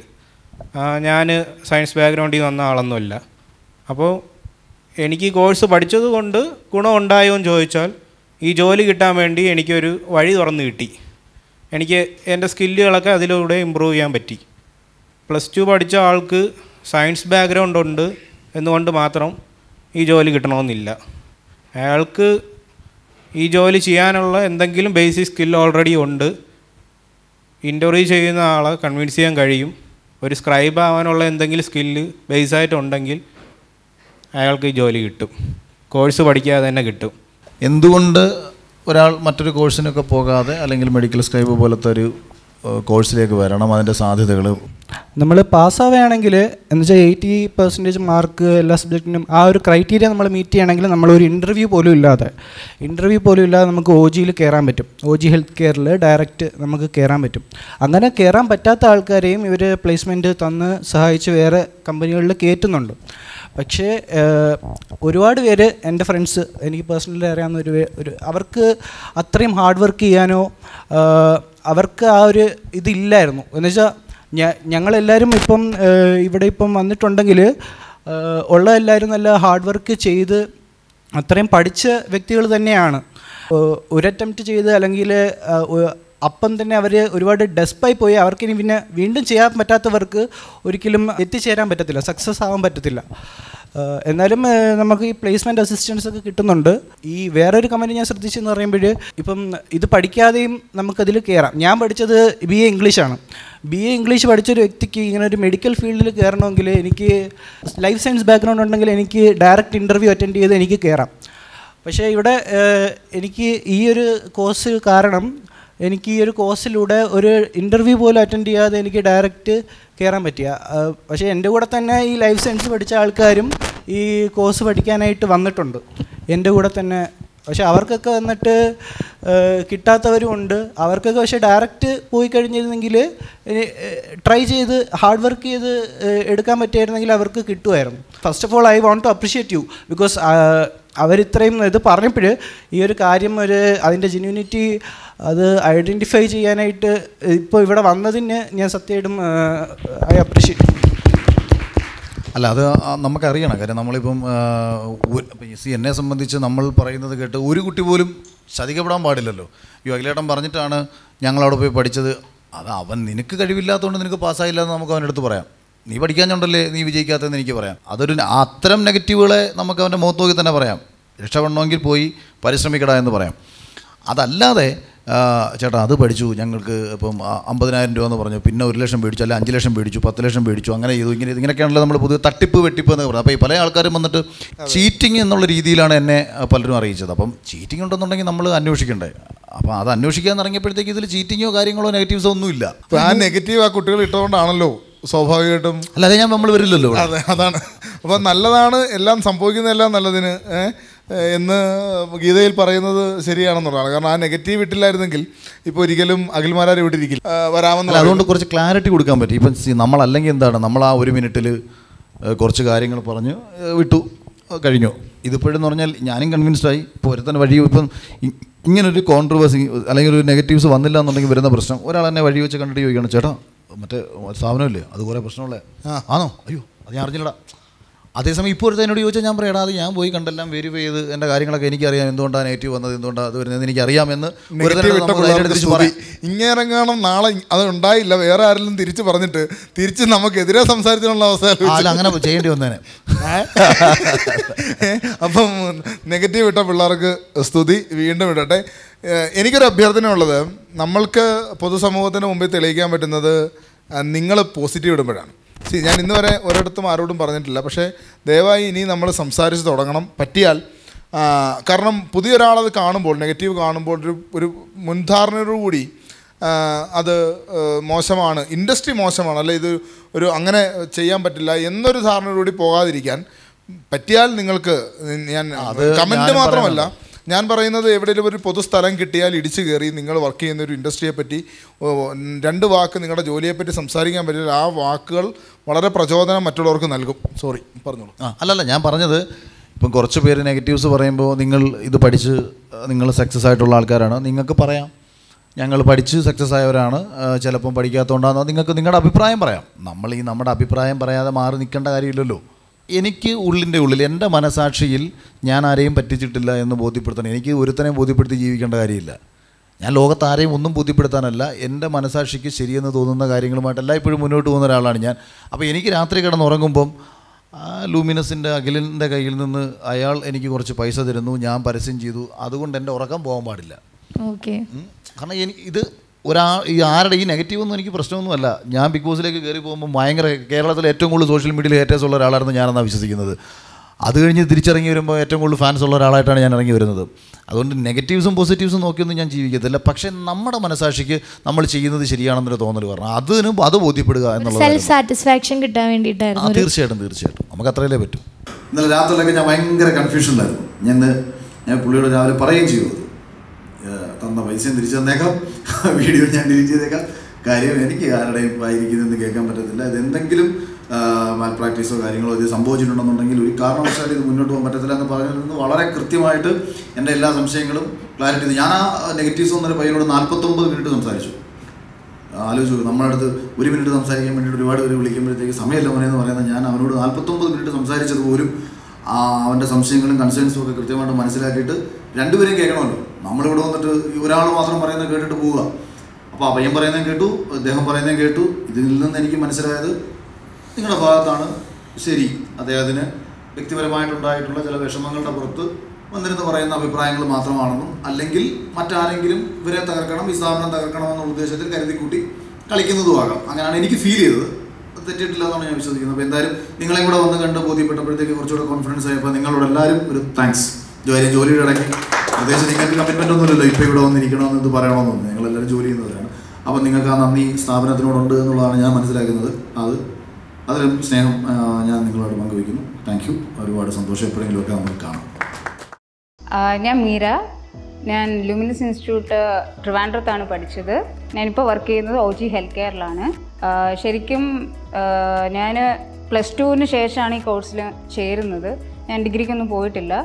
Speaker 5: ഞാൻ സയൻസ് ബാക്ക്ഗ്രൗണ്ടിൽ വന്ന ആളൊന്നുമല്ല. അപ്പോൾ എനിക്ക് ഈ കോഴ്സ് പഠിച്ചത് കൊണ്ട് ഗുണമുണ്ടായോ എന്ന് ചോദിച്ചാൽ ഈ ജോലി കിട്ടാൻ വേണ്ടി എനിക്കൊരു വഴി തുറന്ന് കിട്ടി. എനിക്ക് എൻ്റെ സ്കില്ലുകളൊക്കെ അതിലൂടെ ഇമ്പ്രൂവ് ചെയ്യാൻ പറ്റി. പ്ലസ് ടു പഠിച്ച ആൾക്ക് സയൻസ് ബാക്ക്ഗ്രൗണ്ട് ഉണ്ട് എന്നുകൊണ്ട് മാത്രം ഈ ജോലി കിട്ടണമെന്നില്ല. അയാൾക്ക് ഈ ജോലി ചെയ്യാനുള്ള എന്തെങ്കിലും ബേസിക് സ്കിൽ ഓൾറെഡി ഉണ്ട്. ഇൻ്റർവ്യൂ ചെയ്യുന്ന ആളെ കൺവിൻസ് ചെയ്യാൻ കഴിയും. ഒരു സ്ക്രൈബ് ആവാനുള്ള എന്തെങ്കിലും സ്കില്ല് ബേസായിട്ടുണ്ടെങ്കിൽ അയാൾക്ക് ഈ ജോലി കിട്ടും. കോഴ്സ് പഠിക്കാതെ തന്നെ കിട്ടും.
Speaker 1: എന്തുകൊണ്ട് ഒരാൾ മറ്റൊരു കോഴ്സിനൊക്കെ പോകാതെ അല്ലെങ്കിൽ മെഡിക്കൽ സ്ക്രൈബ് പോലത്തെ ഒരു കോഴ്സിലേക്ക് വരണം? അതിൻ്റെ സാധ്യതകൾ
Speaker 12: നമ്മൾ പാസ്സാവുകയാണെങ്കിൽ എന്ന് വെച്ചാൽ എയ്റ്റി പെർസെൻറ്റേജ് മാർക്ക് എല്ലാ സബ്ജക്റ്റിനും ആ ഒരു ക്രൈറ്റീരിയ നമ്മൾ മീറ്റ് ചെയ്യണമെങ്കിൽ നമ്മളൊരു ഇൻ്റർവ്യൂ പോലും ഇല്ലാതെ ഇൻ്റർവ്യൂ പോലും ഇല്ലാതെ നമുക്ക് ഒ ജിയിൽ കയറാൻ പറ്റും. ഒ ജി ഹെൽത്ത് കെയറിൽ ഡയറക്റ്റ് നമുക്ക് കയറാൻ പറ്റും. അങ്ങനെ കയറാൻ പറ്റാത്ത ആൾക്കാരെയും ഇവർ പ്ലേസ്മെൻറ്റ് തന്ന് സഹായിച്ച് വേറെ കമ്പനികളിൽ കയറ്റുന്നുണ്ട്. പക്ഷേ ഒരുപാട് പേര് എൻ്റെ ഫ്രണ്ട്സ് എനിക്ക് പേഴ്സണലി അറിയാവുന്ന ഒരു ഒരു അവർക്ക് അത്രയും ഹാർഡ് വർക്ക് ചെയ്യാനോ അവർക്ക് ആ ഒരു ഇതില്ലായിരുന്നു. എന്ന് വെച്ചാൽ ഞ ഞങ്ങളെല്ലാവരും ഇപ്പം ഇവിടെ ഇപ്പം വന്നിട്ടുണ്ടെങ്കിൽ ഉള്ള എല്ലാവരും നല്ല ഹാർഡ് വർക്ക് ചെയ്ത് അത്രയും പഠിച്ച വ്യക്തികൾ തന്നെയാണ്. ഒരു അറ്റംപ്റ്റ് ചെയ്ത് അല്ലെങ്കിൽ അപ്പം തന്നെ അവർ ഒരുപാട് ഡെസ്പായി പോയി അവർക്കിനി പിന്നെ വീണ്ടും ചെയ്യാൻ പറ്റാത്തവർക്ക് ഒരിക്കലും എത്തിച്ചേരാൻ പറ്റത്തില്ല, സക്സസ് ആവാൻ പറ്റത്തില്ല. എന്നാലും നമുക്ക് ഈ പ്ലേസ്മെൻറ്റ് അസിസ്റ്റൻസ് ഒക്കെ കിട്ടുന്നുണ്ട്. ഈ വേറൊരു കമ്പനി ഞാൻ ശ്രദ്ധിച്ചെന്ന് പറയുമ്പോൾ ഇപ്പം ഇത് പഠിക്കാതെയും നമുക്കതിൽ കയറാം. ഞാൻ പഠിച്ചത് ബി എ ഇംഗ്ലീഷാണ്. ബി എ ഇംഗ്ലീഷ് പഠിച്ചൊരു വ്യക്തിക്ക് ഇങ്ങനെ ഒരു മെഡിക്കൽ ഫീൽഡിൽ കയറണമെങ്കിൽ എനിക്ക് ലൈഫ് സയൻസ് ബാക്ക്ഗ്രൗണ്ട് ഉണ്ടെങ്കിൽ എനിക്ക് ഡയറക്റ്റ് ഇൻ്റർവ്യൂ അറ്റൻഡ് ചെയ്ത് എനിക്ക് കയറാം. പക്ഷേ ഇവിടെ എനിക്ക് ഈ ഒരു കോഴ്സ് കാരണം എനിക്ക് ഈ ഒരു കോഴ്സിലൂടെ ഒരു ഇൻ്റർവ്യൂ പോലും അറ്റൻഡ് ചെയ്യാതെ എനിക്ക് ഡയറക്റ്റ് കയറാൻ പറ്റിയ. പക്ഷേ എൻ്റെ കൂടെ തന്നെ ഈ ലൈഫ് സയൻസ് പഠിച്ച ആൾക്കാരും ഈ കോഴ്സ് പഠിക്കാനായിട്ട് വന്നിട്ടുണ്ട് എൻ്റെ കൂടെ തന്നെ. പക്ഷേ അവർക്കൊക്കെ വന്നിട്ട് കിട്ടാത്തവരും ഉണ്ട്. അവർക്കൊക്കെ പക്ഷേ ഡയറക്റ്റ് പോയി കഴിഞ്ഞിരുന്നെങ്കിൽ ട്രൈ ചെയ്ത് ഹാർഡ് വർക്ക് ചെയ്ത് എടുക്കാൻ പറ്റിയായിരുന്നെങ്കിൽ അവർക്ക് കിട്ടുമായിരുന്നു. First of all I want to appreciate you because അവരിത്രയും ഇത് പറഞ്ഞപ്പോൾ ഈ ഒരു കാര്യം ഒരു അതിൻ്റെ ജെന്യൂനിറ്റി അത് ഐഡൻറ്റിഫൈ ചെയ്യാനായിട്ട് ഇപ്പോൾ ഇവിടെ വന്നതിന് ഞാൻ സത്യമായിട്ടും ഐ അപ്രിഷ്യേറ്റ്.
Speaker 1: അല്ല, അത് നമുക്കറിയണം. കാര്യം നമ്മളിപ്പം സി എന്നെ സംബന്ധിച്ച് നമ്മൾ പറയുന്നത് കേട്ട് ഒരു കുട്ടി പോലും ചതിക്കപ്പെടാൻ പാടില്ലല്ലോ. ഈ അഖിലേട്ടൻ പറഞ്ഞിട്ടാണ് ഞങ്ങളവിടെ പോയി പഠിച്ചത്. അത് അവൻ നിനക്ക് കഴിവില്ലാത്തതുകൊണ്ട് നിനക്ക് പാസ്സായില്ല എന്ന് നമുക്ക് അവൻ്റെ അടുത്ത് പറയാം. നീ പഠിക്കാഞ്ഞുണ്ടല്ലേ നീ വിജയിക്കാത്തതെന്ന് എനിക്ക് പറയാം. അതൊരു അത്തരം നെഗറ്റീവുകളെ നമുക്ക് അവൻ്റെ മുഖത്ത് നോക്കി തന്നെ പറയാം. രക്ഷപ്പെടണമെങ്കിൽ പോയി പരിശ്രമിക്കടാ എന്ന് പറയാം. അതല്ലാതെ ചേട്ടാ അത് പഠിച്ചു ഞങ്ങൾക്ക് ഇപ്പം അമ്പതിനായിരം രൂപ എന്ന് പറഞ്ഞു, പിന്നെ ഒരു ലക്ഷം മേടിച്ചു, അല്ലെ അഞ്ച് ലക്ഷം മേടിച്ചു, പത്ത് ലക്ഷം മേടിച്ചു, അങ്ങനെ ചെയ്തു, ഇങ്ങനെ ഇങ്ങനെയൊക്കെയാണല്ലോ നമ്മൾ പൊതുവെ തട്ടിപ്പ് വെട്ടിപ്പ് എന്ന് പറയുന്നത്. അപ്പോൾ ഈ പല ആൾക്കാരും വന്നിട്ട് ചീറ്റിംഗ് എന്നുള്ള രീതിയിലാണ് എന്നെ പലരും അറിയിച്ചത്. അപ്പം ചീറ്റിംഗ് ഉണ്ടെന്നുണ്ടെങ്കിൽ നമ്മൾ അന്വേഷിക്കണ്ടേ? അപ്പോൾ അത് അന്വേഷിക്കാൻ ഇറങ്ങിയപ്പോഴത്തേക്ക് ഇതിൽ ചീറ്റിങ്ങോ കാര്യങ്ങളോ നെഗറ്റീവ്സോ ഒന്നുമില്ല.
Speaker 6: ആ നെഗറ്റീവ് ആ കുട്ടികൾ ഇട്ടുകൊണ്ടാണല്ലോ സ്വാഭാവികമായിട്ടും.
Speaker 1: അല്ലാതെ ഞാൻ നമ്മൾ വരില്ലല്ലോ.
Speaker 6: അതെ, അതാണ്. അപ്പോൾ നല്ലതാണ് എല്ലാം സംഭവിക്കുന്നതെല്ലാം നല്ലതിന് എന്ന് ഗീതയിൽ പറയുന്നത് ശരിയാണെന്നുള്ളതാണ്. കാരണം ആ നെഗറ്റീവ് ഇട്ടില്ലായിരുന്നെങ്കിൽ ഇപ്പോൾ ഒരിക്കലും അഖിൽമാരാർ ഇവിടെ ഇരിക്കില്ല, വരാമെന്ന്.
Speaker 1: അതുകൊണ്ട് കുറച്ച് ക്ലാരിറ്റി കൊടുക്കാൻ പറ്റും. ഇപ്പം നമ്മളല്ലെങ്കിൽ എന്താണ്, നമ്മൾ ആ ഒരു മിനിറ്റിൽ കുറച്ച് കാര്യങ്ങൾ പറഞ്ഞ് വിട്ടു കഴിഞ്ഞു. ഇതിപ്പോഴെന്ന് പറഞ്ഞാൽ ഞാനും കൺവിൻസ്ഡായി. ഇപ്പോൾ ഒരുത്തന്നെ വഴി ഇപ്പം ഇങ്ങനൊരു കോൺട്രവേഴ്സി അല്ലെങ്കിൽ ഒരു നെഗറ്റീവ്സ് വന്നില്ല എന്നുണ്ടെങ്കിൽ വരുന്ന പ്രശ്നം, ഒരാൾ എന്നെ വഴി വെച്ച് കണ്ടിട്ട് ചോദിക്കണം, ചേട്ടാ മറ്റേ സ്ഥാപനമില്ലേ അത് കുറേ പ്രശ്നമുള്ളേ ആണോ, അയ്യോ അത് ഞാൻ അറിഞ്ഞില്ലടാ. അതേസമയം ഇപ്പോൾ ഒരു എന്നോട് ചോദിച്ചാൽ ഞാൻ പറയാം, അത് ഞാൻ പോയി കണ്ടെല്ലാം വെരിഫൈ ചെയ്ത് എൻ്റെ കാര്യങ്ങളൊക്കെ എനിക്കറിയാം, എന്തുകൊണ്ടാണ് നെഗറ്റീവ് വന്നത്, എന്തുകൊണ്ടാണ് അത് വരുന്നത് എനിക്കറിയാമെന്ന്.
Speaker 6: ഇങ്ങനെങ്ങാനും നാളെ അത് ഉണ്ടായില്ല വേറെ ആരെങ്കിലും തിരിച്ച് പറഞ്ഞിട്ട് തിരിച്ച് നമുക്കെതിരെ സംസാരിച്ചിട്ടുള്ള അവസ്ഥ
Speaker 1: അല്ല, അങ്ങനെ ചെയ്യേണ്ടി വന്നേനെ.
Speaker 6: അപ്പം നെഗറ്റീവ് ഇട്ട പിള്ളേർക്ക് സ്തുതി വീണ്ടും ഇടട്ടെ. എനിക്കൊരു അഭ്യർത്ഥന ഉള്ളത്, നമ്മൾക്ക് പൊതുസമൂഹത്തിന് മുമ്പിൽ തെളിയിക്കാൻ പറ്റുന്നത് നിങ്ങൾ പോസിറ്റീവ് ഇടുമ്പോഴാണ്. സി ഞാൻ ഇന്ന് വരെ ഒരിടത്തും ആരോടും പറഞ്ഞിട്ടില്ല, പക്ഷേ ദയവായി ഇനി നമ്മൾ സംസാരിച്ച് തുടങ്ങണം പറ്റിയാൽ. കാരണം പുതിയൊരാളത് കാണുമ്പോൾ, നെഗറ്റീവ് കാണുമ്പോൾ ഒരു ഒരു മുൻധാരണയോടുകൂടി അത് മോശമാണ്, ഇൻഡസ്ട്രി മോശമാണ്, അല്ലെ ഇത് ഒരു അങ്ങനെ ചെയ്യാൻ പറ്റില്ല എന്നൊരു ധാരണയോടുകൂടി പോകാതിരിക്കാൻ പറ്റിയാൽ നിങ്ങൾക്ക് ഞാൻ കമൻറ്റ് മാത്രമല്ല ഞാൻ പറയുന്നത് എവിടെയെങ്കിലും ഒരു പൊതുസ്ഥലം കിട്ടിയാൽ ഇടിച്ചു കയറി നിങ്ങൾ വർക്ക് ചെയ്യുന്ന ഒരു ഇൻഡസ്ട്രിയെ പറ്റി രണ്ട് വാക്ക് നിങ്ങളുടെ ജോലിയെപ്പറ്റി സംസാരിക്കാൻ പറ്റില്ല. ആ വാക്കുകൾ വളരെ പ്രചോദനം മറ്റുള്ളവർക്ക് നൽകും. സോറി, പറഞ്ഞോളൂ.
Speaker 1: ആ അല്ലല്ല, ഞാൻ പറഞ്ഞത് ഇപ്പം കുറച്ച് പേര് നെഗറ്റീവ്സ് പറയുമ്പോൾ നിങ്ങൾ ഇത് പഠിച്ച് നിങ്ങൾ സക്സസ് ആയിട്ടുള്ള ആൾക്കാരാണ്, നിങ്ങൾക്ക് പറയാം ഞങ്ങൾ പഠിച്ച് സക്സസ് ആയവരാണ്, ചിലപ്പം പഠിക്കാത്തതുകൊണ്ടാണെന്നോ നിങ്ങൾക്ക് നിങ്ങളുടെ അഭിപ്രായം പറയാം. നമ്മൾ ഈ നമ്മുടെ അഭിപ്രായം പറയാതെ മാറി നിൽക്കേണ്ട കാര്യമില്ലല്ലോ. എനിക്ക് ഉള്ളിൻ്റെ ഉള്ളിൽ എൻ്റെ മനസാക്ഷിയിൽ ഞാൻ ആരെയും പറ്റിച്ചിട്ടില്ല എന്ന് ബോധ്യപ്പെടുത്തണം. എനിക്ക് ഒരുത്തനെയും ബോധ്യപ്പെടുത്തി ജീവിക്കേണ്ട കാര്യമില്ല. ഞാൻ ലോകത്ത് ആരെയും ഒന്നും ബോധ്യപ്പെടുത്താനല്ല, എൻ്റെ മനസാക്ഷിക്ക് ശരിയെന്ന് തോന്നുന്ന കാര്യങ്ങളുമായിട്ടല്ല ഇപ്പോഴും മുന്നോട്ട് പോകുന്ന ഒരാളാണ് ഞാൻ. അപ്പോൾ എനിക്ക് രാത്രി കിടന്നുറങ്ങുമ്പം ആ ലൂമിനസിൻ്റെ അഖിലിൻ്റെ കയ്യിൽ നിന്ന് അയാൾ എനിക്ക് കുറച്ച് പൈസ തരുന്നു, ഞാൻ പരസ്യം ചെയ്തു, അതുകൊണ്ട് എൻ്റെ ഉറക്കം പോകാൻ പാടില്ല.
Speaker 7: ഓക്കെ.
Speaker 1: കാരണം എനിക്ക് ഇത് ഒരാ ഈ ആരുടെ ഈ നെഗറ്റീവൊന്നും എനിക്ക് പ്രശ്നമൊന്നുമല്ല. ഞാൻ ബിഗ് ബോസിലേക്ക് കയറി പോകുമ്പോൾ ഭയങ്കര കേരളത്തിൽ ഏറ്റവും കൂടുതൽ സോഷ്യൽ മീഡിയയിൽ ഹേറ്റേഴ്സ് ഉള്ള ഒരാളായിരുന്നു ഞാനെന്നാണ് വിശ്വസിക്കുന്നത്. അത് കഴിഞ്ഞ് തിരിച്ചിറങ്ങി വരുമ്പോൾ ഏറ്റവും കൂടുതൽ ഫാൻസ് ഉള്ള ഒരാളായിട്ടാണ് ഞാൻ ഇറങ്ങി വരുന്നത്. അതുകൊണ്ട് നെഗറ്റീവ്സും പോസിറ്റീവ്സും നോക്കിയൊന്നും ഞാൻ ജീവിക്കത്തില്ല. പക്ഷേ നമ്മുടെ മനസാക്ഷിക്ക് നമ്മൾ ചെയ്യുന്നത് ശരിയാണെന്നൊരു തോന്നൽ പറഞ്ഞു അതിനും അത് ബോധ്യപ്പെടുക എന്നുള്ളത്
Speaker 7: സെൽഫ് സാറ്റിസ്ഫാക്ഷൻ കിട്ടാൻ വേണ്ടിയിട്ടായിരുന്നു.
Speaker 1: തീർച്ചയായിട്ടും തീർച്ചയായിട്ടും നമുക്ക് അത്രയല്ലേ പറ്റും. ഇന്നലെ രാത്രിയിലൊക്കെ ഞാൻ ഭയങ്കര കൺഫ്യൂഷനിലായിരുന്നു. ഞാൻ ഞാൻ പുള്ളിയോട് രാവിലെ പറയുകയും ചെയ്തു, തന്ന പൈസയും തിരിച്ചു തന്നേക്കാം, വീഡിയോ ഞാൻ ഡിലീറ്റ് ചെയ്തേക്കാം, കാര്യം എനിക്ക് ആരുടെയും വായിരിക്കുന്നതെന്ന് കേൾക്കാൻ പറ്റത്തില്ല. ഇതെന്തെങ്കിലും മാൽ പ്രാക്ടീസോ കാര്യങ്ങളോ ഇത് സംഭവിച്ചിട്ടുണ്ടെന്നുണ്ടെങ്കിൽ ഒരു കാരണവശാലും ഇത് മുന്നോട്ട് പോകാൻ പറ്റത്തില്ല എന്ന് പറഞ്ഞിരുന്നു. വളരെ കൃത്യമായിട്ട് എൻ്റെ എല്ലാ സംശയങ്ങളും ക്ലാരിറ്റി ചെയ്തു. ഞാൻ ആ നെഗറ്റീവ്സ് എന്നൊരു പയ്യനോട് നാൽപ്പത്തൊമ്പത് മിനിറ്റ് സംസാരിച്ചു. ആലോചിച്ചു, നമ്മുടെ അടുത്ത് ഒരു മിനിറ്റ് സംസാരിക്കാൻ വേണ്ടിയിട്ട് ഒരുപാട് പേര് വിളിക്കുമ്പോഴത്തേക്ക് സമയമില്ല മോനെന്ന് പറയുന്നത് ഞാൻ അവനോട് നാൽപ്പത്തൊമ്പത് മിനിറ്റ് സംസാരിച്ചത് പോലും അവൻ്റെ സംശയങ്ങളും കൺസേൺസും ഒക്കെ കൃത്യമായിട്ട് മനസ്സിലാക്കിയിട്ട് രണ്ടുപേരും കേൾക്കണമല്ലോ. നമ്മളിവിടെ വന്നിട്ട് ഒരാൾ മാത്രം പറയുന്നത് കേട്ടിട്ട് പോവുക. അപ്പോൾ ആ പയ്യൻ പറയുന്നതും കേട്ടു, അദ്ദേഹം പറയുന്നതും കേട്ടു. ഇതിൽ നിന്ന് എനിക്ക് മനസ്സിലായത് നിങ്ങളുടെ ഭാഗത്താണ് ശരി, അദ്ദേഹത്തിന് വ്യക്തിപരമായിട്ടുണ്ടായിട്ടുള്ള ചില വിഷമങ്ങളുടെ പുറത്ത് വന്നിരുന്ന് പറയുന്ന അഭിപ്രായങ്ങൾ മാത്രമാണെന്നും അല്ലെങ്കിൽ മറ്റാരെങ്കിലും ഇവരെ തകർക്കണം, ഈ സ്ഥാപനം തകർക്കണം എന്നുള്ള ഉദ്ദേശത്തിൽ കരുതിക്കൂട്ടി കളിക്കുന്നതുമാകാം. അങ്ങനെയാണ് എനിക്ക് ഫീൽ ചെയ്തത്. തെറ്റിയിട്ടില്ല എന്നാണ് ഞാൻ വിശ്വസിക്കുന്നത്. അപ്പോൾ എന്തായാലും നിങ്ങളെ കൂടെ വന്ന് കണ്ട് ബോധ്യപ്പെട്ടപ്പോഴത്തേക്ക് കുറച്ചുകൂടെ കോൺഫിഡൻസ് ആയപ്പോൾ നിങ്ങളോട് എല്ലാവരും ഒരു താങ്ക്സ്. ജോലി ജോലിയുടെ ഇടയ്ക്ക് പ്രത്യേകിച്ച് നിങ്ങൾക്ക് കമ്മിറ്റ്മെൻ്റ് ഒന്നുമില്ലല്ലോ ഇപ്പോൾ ഇവിടെ വന്നിരിക്കണമെന്ന് ഇത് പറയണമെന്നൊന്നും. നിങ്ങളെല്ലാവരും ജോലി ചെയ്യുന്നവരാണ്. അപ്പോൾ നിങ്ങൾക്ക് ആ നന്ദി സ്ഥാപനത്തിനോടുണ്ട് എന്നുള്ളതാണ് ഞാൻ മനസ്സിലാക്കുന്നത്. അത് അതിലും സ്നേഹം ഞാൻ നിങ്ങളോട് പങ്കുവയ്ക്കുന്നു. Thank you. ഒരുപാട് സന്തോഷം. എപ്പോഴെങ്കിലുമൊക്കെ നമുക്ക് കാണാം.
Speaker 13: ഞാൻ മീര. ഞാൻ ലൂമിനസ് ഇൻസ്റ്റിറ്റ്യൂട്ട് ട്രിവാൻഡ്രത്താണ് പഠിച്ചത്. ഞാനിപ്പോൾ വർക്ക് ചെയ്യുന്നത് ഒ ജി ഹെൽത്ത് കെയറിലാണ്. ശരിക്കും ഞാൻ പ്ലസ് ടുവിന് ശേഷമാണ് ഈ കോഴ്സിൽ ചേരുന്നത്. ഞാൻ ഡിഗ്രിക്കൊന്നും പോയിട്ടില്ല.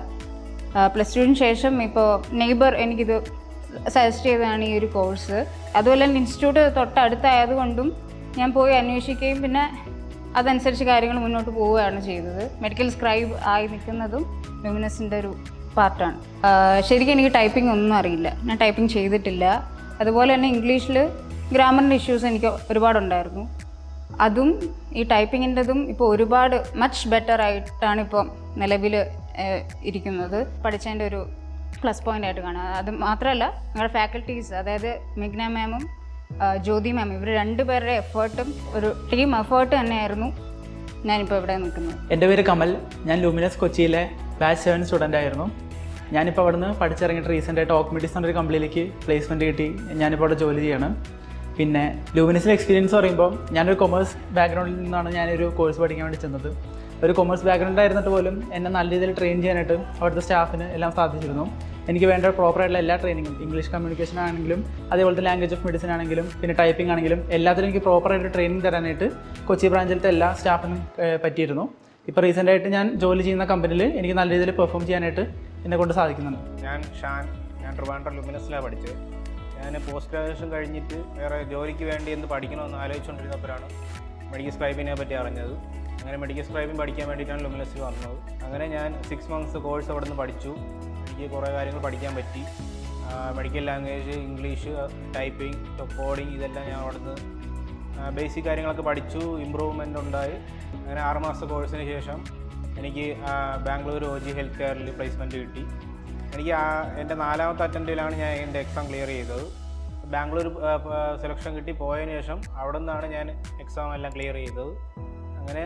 Speaker 13: പ്ലസ് ടുവിന് ശേഷം ഇപ്പോൾ നെയ്ബർ എനിക്കിത് സജസ്റ്റ് ചെയ്തതാണ് ഈ ഒരു കോഴ്സ്. അതുപോലെ തന്നെ ഇൻസ്റ്റിറ്റ്യൂട്ട് തൊട്ടടുത്തായതുകൊണ്ടും ഞാൻ പോയി അന്വേഷിക്കുകയും പിന്നെ അതനുസരിച്ച് കാര്യങ്ങൾ മുന്നോട്ട് പോവുകയാണ് ചെയ്തത്. മെഡിക്കൽ സ്ക്രൈബ് ആയി നിൽക്കുന്നതും ലൂമിനസിൻ്റെ ഒരു പാർട്ടാണ്. ശരിക്കും എനിക്ക് ടൈപ്പിംഗ് ഒന്നും അറിയില്ല, ഞാൻ ടൈപ്പിംഗ് ചെയ്തിട്ടില്ല. അതുപോലെ തന്നെ ഇംഗ്ലീഷിൽ ഗ്രാമറിൻ്റെ ഇഷ്യൂസ് എനിക്ക് ഒരുപാടുണ്ടായിരുന്നു. അതും ഈ ടൈപ്പിങ്ങിൻ്റെതും ഇപ്പോൾ ഒരുപാട് മച്ച് ബെറ്റർ ആയിട്ടാണ് ഇപ്പോൾ നിലവിൽ ഇരിക്കുന്നത്. പഠിച്ചതിൻ്റെ ഒരു പ്ലസ് പോയിൻ്റ് ആയിട്ട് കാണാം. അത് മാത്രമല്ല ഞങ്ങളുടെ ഫാക്കൽറ്റീസ്, അതായത് മെഗ്ന മാമും ജ്യോതി മാം, ഇവർ രണ്ടുപേരുടെ എഫേർട്ടും ഒരു ടീം എഫേർട്ട് തന്നെയായിരുന്നു ഞാനിപ്പോൾ ഇവിടെ നിൽക്കുന്നത്.
Speaker 14: എൻ്റെ പേര് കമൽ. ഞാൻ ലൂമിനസ് കൊച്ചിയിലെ ബാച്ച് സെവൻ സ്റ്റുഡൻ്റ് ആയിരുന്നു. ഞാനിപ്പോൾ അവിടെ നിന്ന് പഠിച്ചിറങ്ങിയിട്ട് റീസെൻ്റായിട്ട് ഓക്മിഡിസ് എന്നൊരു കമ്പനിയിലേക്ക് പ്ലേസ്മെൻറ്റ് കിട്ടി. ഞാനിപ്പോൾ അവിടെ ജോലി ചെയ്യണം. പിന്നെ ലൂമിനസിലെ എക്സ്പീരിയൻസ് പറയുമ്പോൾ ഞാനൊരു കൊമേഴ്സ് ബാക്ക്ഗ്രൗണ്ടിൽ നിന്നാണ് ഞാനൊരു കോഴ്സ് പഠിക്കാൻ വേണ്ടി ചെന്നത്. ഒരു കൊമേഴ്സ് ബാക്ക്ഗ്രൗണ്ട് ആയിരുന്നിട്ട് പോലും എന്നെ നല്ല രീതിയിൽ ട്രെയിൻ ചെയ്യാനായിട്ട് അവിടുത്തെ സ്റ്റാഫിന് എല്ലാം സാധിച്ചിരുന്നു. എനിക്ക് വേണ്ട പ്രോപ്പറായിട്ടുള്ള എല്ലാ ട്രെയിനിങ്ങും, ഇംഗ്ലീഷ് കമ്മ്യൂണിക്കേഷൻ ആണെങ്കിലും അതേപോലത്തെ ലാംഗ്വേജ് ഓഫ് മെഡിസിൻ ആണെങ്കിലും പിന്നെ ടൈപ്പിംഗ് ആണെങ്കിലും എല്ലാത്തിലും എനിക്ക് പ്രോപ്പറായിട്ട് ട്രെയിനിങ് തരാനായിട്ട് കൊച്ചി ബ്രാഞ്ചിലത്തെ എല്ലാ സ്റ്റാഫിനും പറ്റിയിരുന്നു. ഇപ്പോൾ റീസെൻ്റായിട്ട് ഞാൻ ജോലി ചെയ്യുന്ന കമ്പനിയിൽ എനിക്ക് നല്ല രീതിയിൽ പെർഫോം ചെയ്യാനായിട്ട് എന്നെ കൊണ്ട് സാധിക്കുന്നുണ്ട്.
Speaker 5: ഞാൻ ഷാൻ. ഞാൻ ട്രിവാൻഡ്രം ലൂമിനസിലാണ് പഠിച്ചത്. ഞാൻ പോസ്റ്റ് ഗ്രാജുവേഷൻ കഴിഞ്ഞിട്ട് വേറെ ജോലിക്ക് വേണ്ടി എന്ത് പഠിക്കണമെന്ന് ആലോചിച്ചുകൊണ്ടിരുന്നപ്പോഴാണ് മെഡിക്കൽ സ്ക്രൈബിനെ പറ്റി അറിഞ്ഞത്. അങ്ങനെ മെഡിക്കൽ സ്ക്രൈബിങ് പഠിക്കാൻ വേണ്ടിയിട്ടാണ് ലൂമിനസിൽ വന്നത്. അങ്ങനെ ഞാൻ സിക്സ് മന്ത്സ് കോഴ്സ് അവിടെ നിന്ന് പഠിച്ചു. എനിക്ക് കുറേ കാര്യങ്ങൾ പഠിക്കാൻ പറ്റി. Medical language, English, typing, coding, ഇതെല്ലാം ഞാൻ അവിടെ നിന്ന് ബേസിക് കാര്യങ്ങളൊക്കെ പഠിച്ചു. ഇമ്പ്രൂവ്മെൻ്റ് ഉണ്ടായി. അങ്ങനെ ആറുമാസത്തെ കോഴ്സിന് ശേഷം എനിക്ക് ബാംഗ്ലൂർ ഒ ജി ഹെൽത്ത് കെയറിൽ പ്ലേസ്മെൻറ്റ് കിട്ടി. എനിക്ക് ആ എൻ്റെ നാലാമത്തെ അറ്റംപ്റ്റിലാണ് ഞാൻ എൻ്റെ എക്സാം ക്ലിയർ ചെയ്തത്. ബാംഗ്ലൂർ സെലക്ഷൻ കിട്ടി പോയതിന് ശേഷം അവിടെ നിന്നാണ് ഞാൻ എക്സാം എല്ലാം ക്ലിയർ ചെയ്തത്. അങ്ങനെ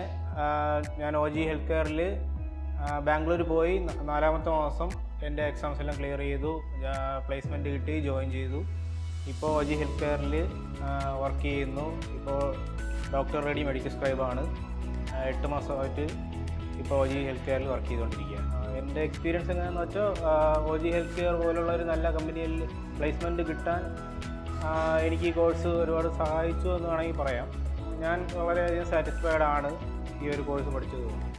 Speaker 5: ഞാൻ ഒ ജി ഹെൽത്ത് കെയറിൽ ബാംഗ്ലൂർ പോയി നാലാമത്തെ മാസം എൻ്റെ എക്സാംസ് എല്ലാം ക്ലിയർ ചെയ്തു. പ്ലേസ്മെൻറ്റ് കിട്ടി, ജോയിൻ ചെയ്തു. ഇപ്പോൾ ഒ ജി ഹെൽത്ത് കെയറിൽ വർക്ക് ചെയ്യുന്നു. ഇപ്പോൾ ഡോക്ടർ റെഡി മെഡിക്കൽ സ്ക്രൈബാണ്. എട്ട് മാസമായിട്ട് ഇപ്പോൾ ഒ ജി ഹെൽത്ത് കെയറിൽ വർക്ക് ചെയ്തുകൊണ്ടിരിക്കുകയാണ്. എൻ്റെ എക്സ്പീരിയൻസ് എങ്ങനെയാണെന്ന് വെച്ചാൽ ഒ ജി ഹെൽത്ത് കെയർ പോലുള്ള ഒരു നല്ല കമ്പനിയിൽ പ്ലേസ്മെൻറ്റ് കിട്ടാൻ എനിക്ക് ഈ കോഴ്സ് ഒരുപാട് സഹായിച്ചു എന്ന് വേണമെങ്കിൽ പറയാം. ഞാൻ വളരെയധികം സാറ്റിസ്ഫൈഡ് ആണ് ഈ ഒരു കോഴ്സ് പഠിച്ചതുകൊണ്ട്.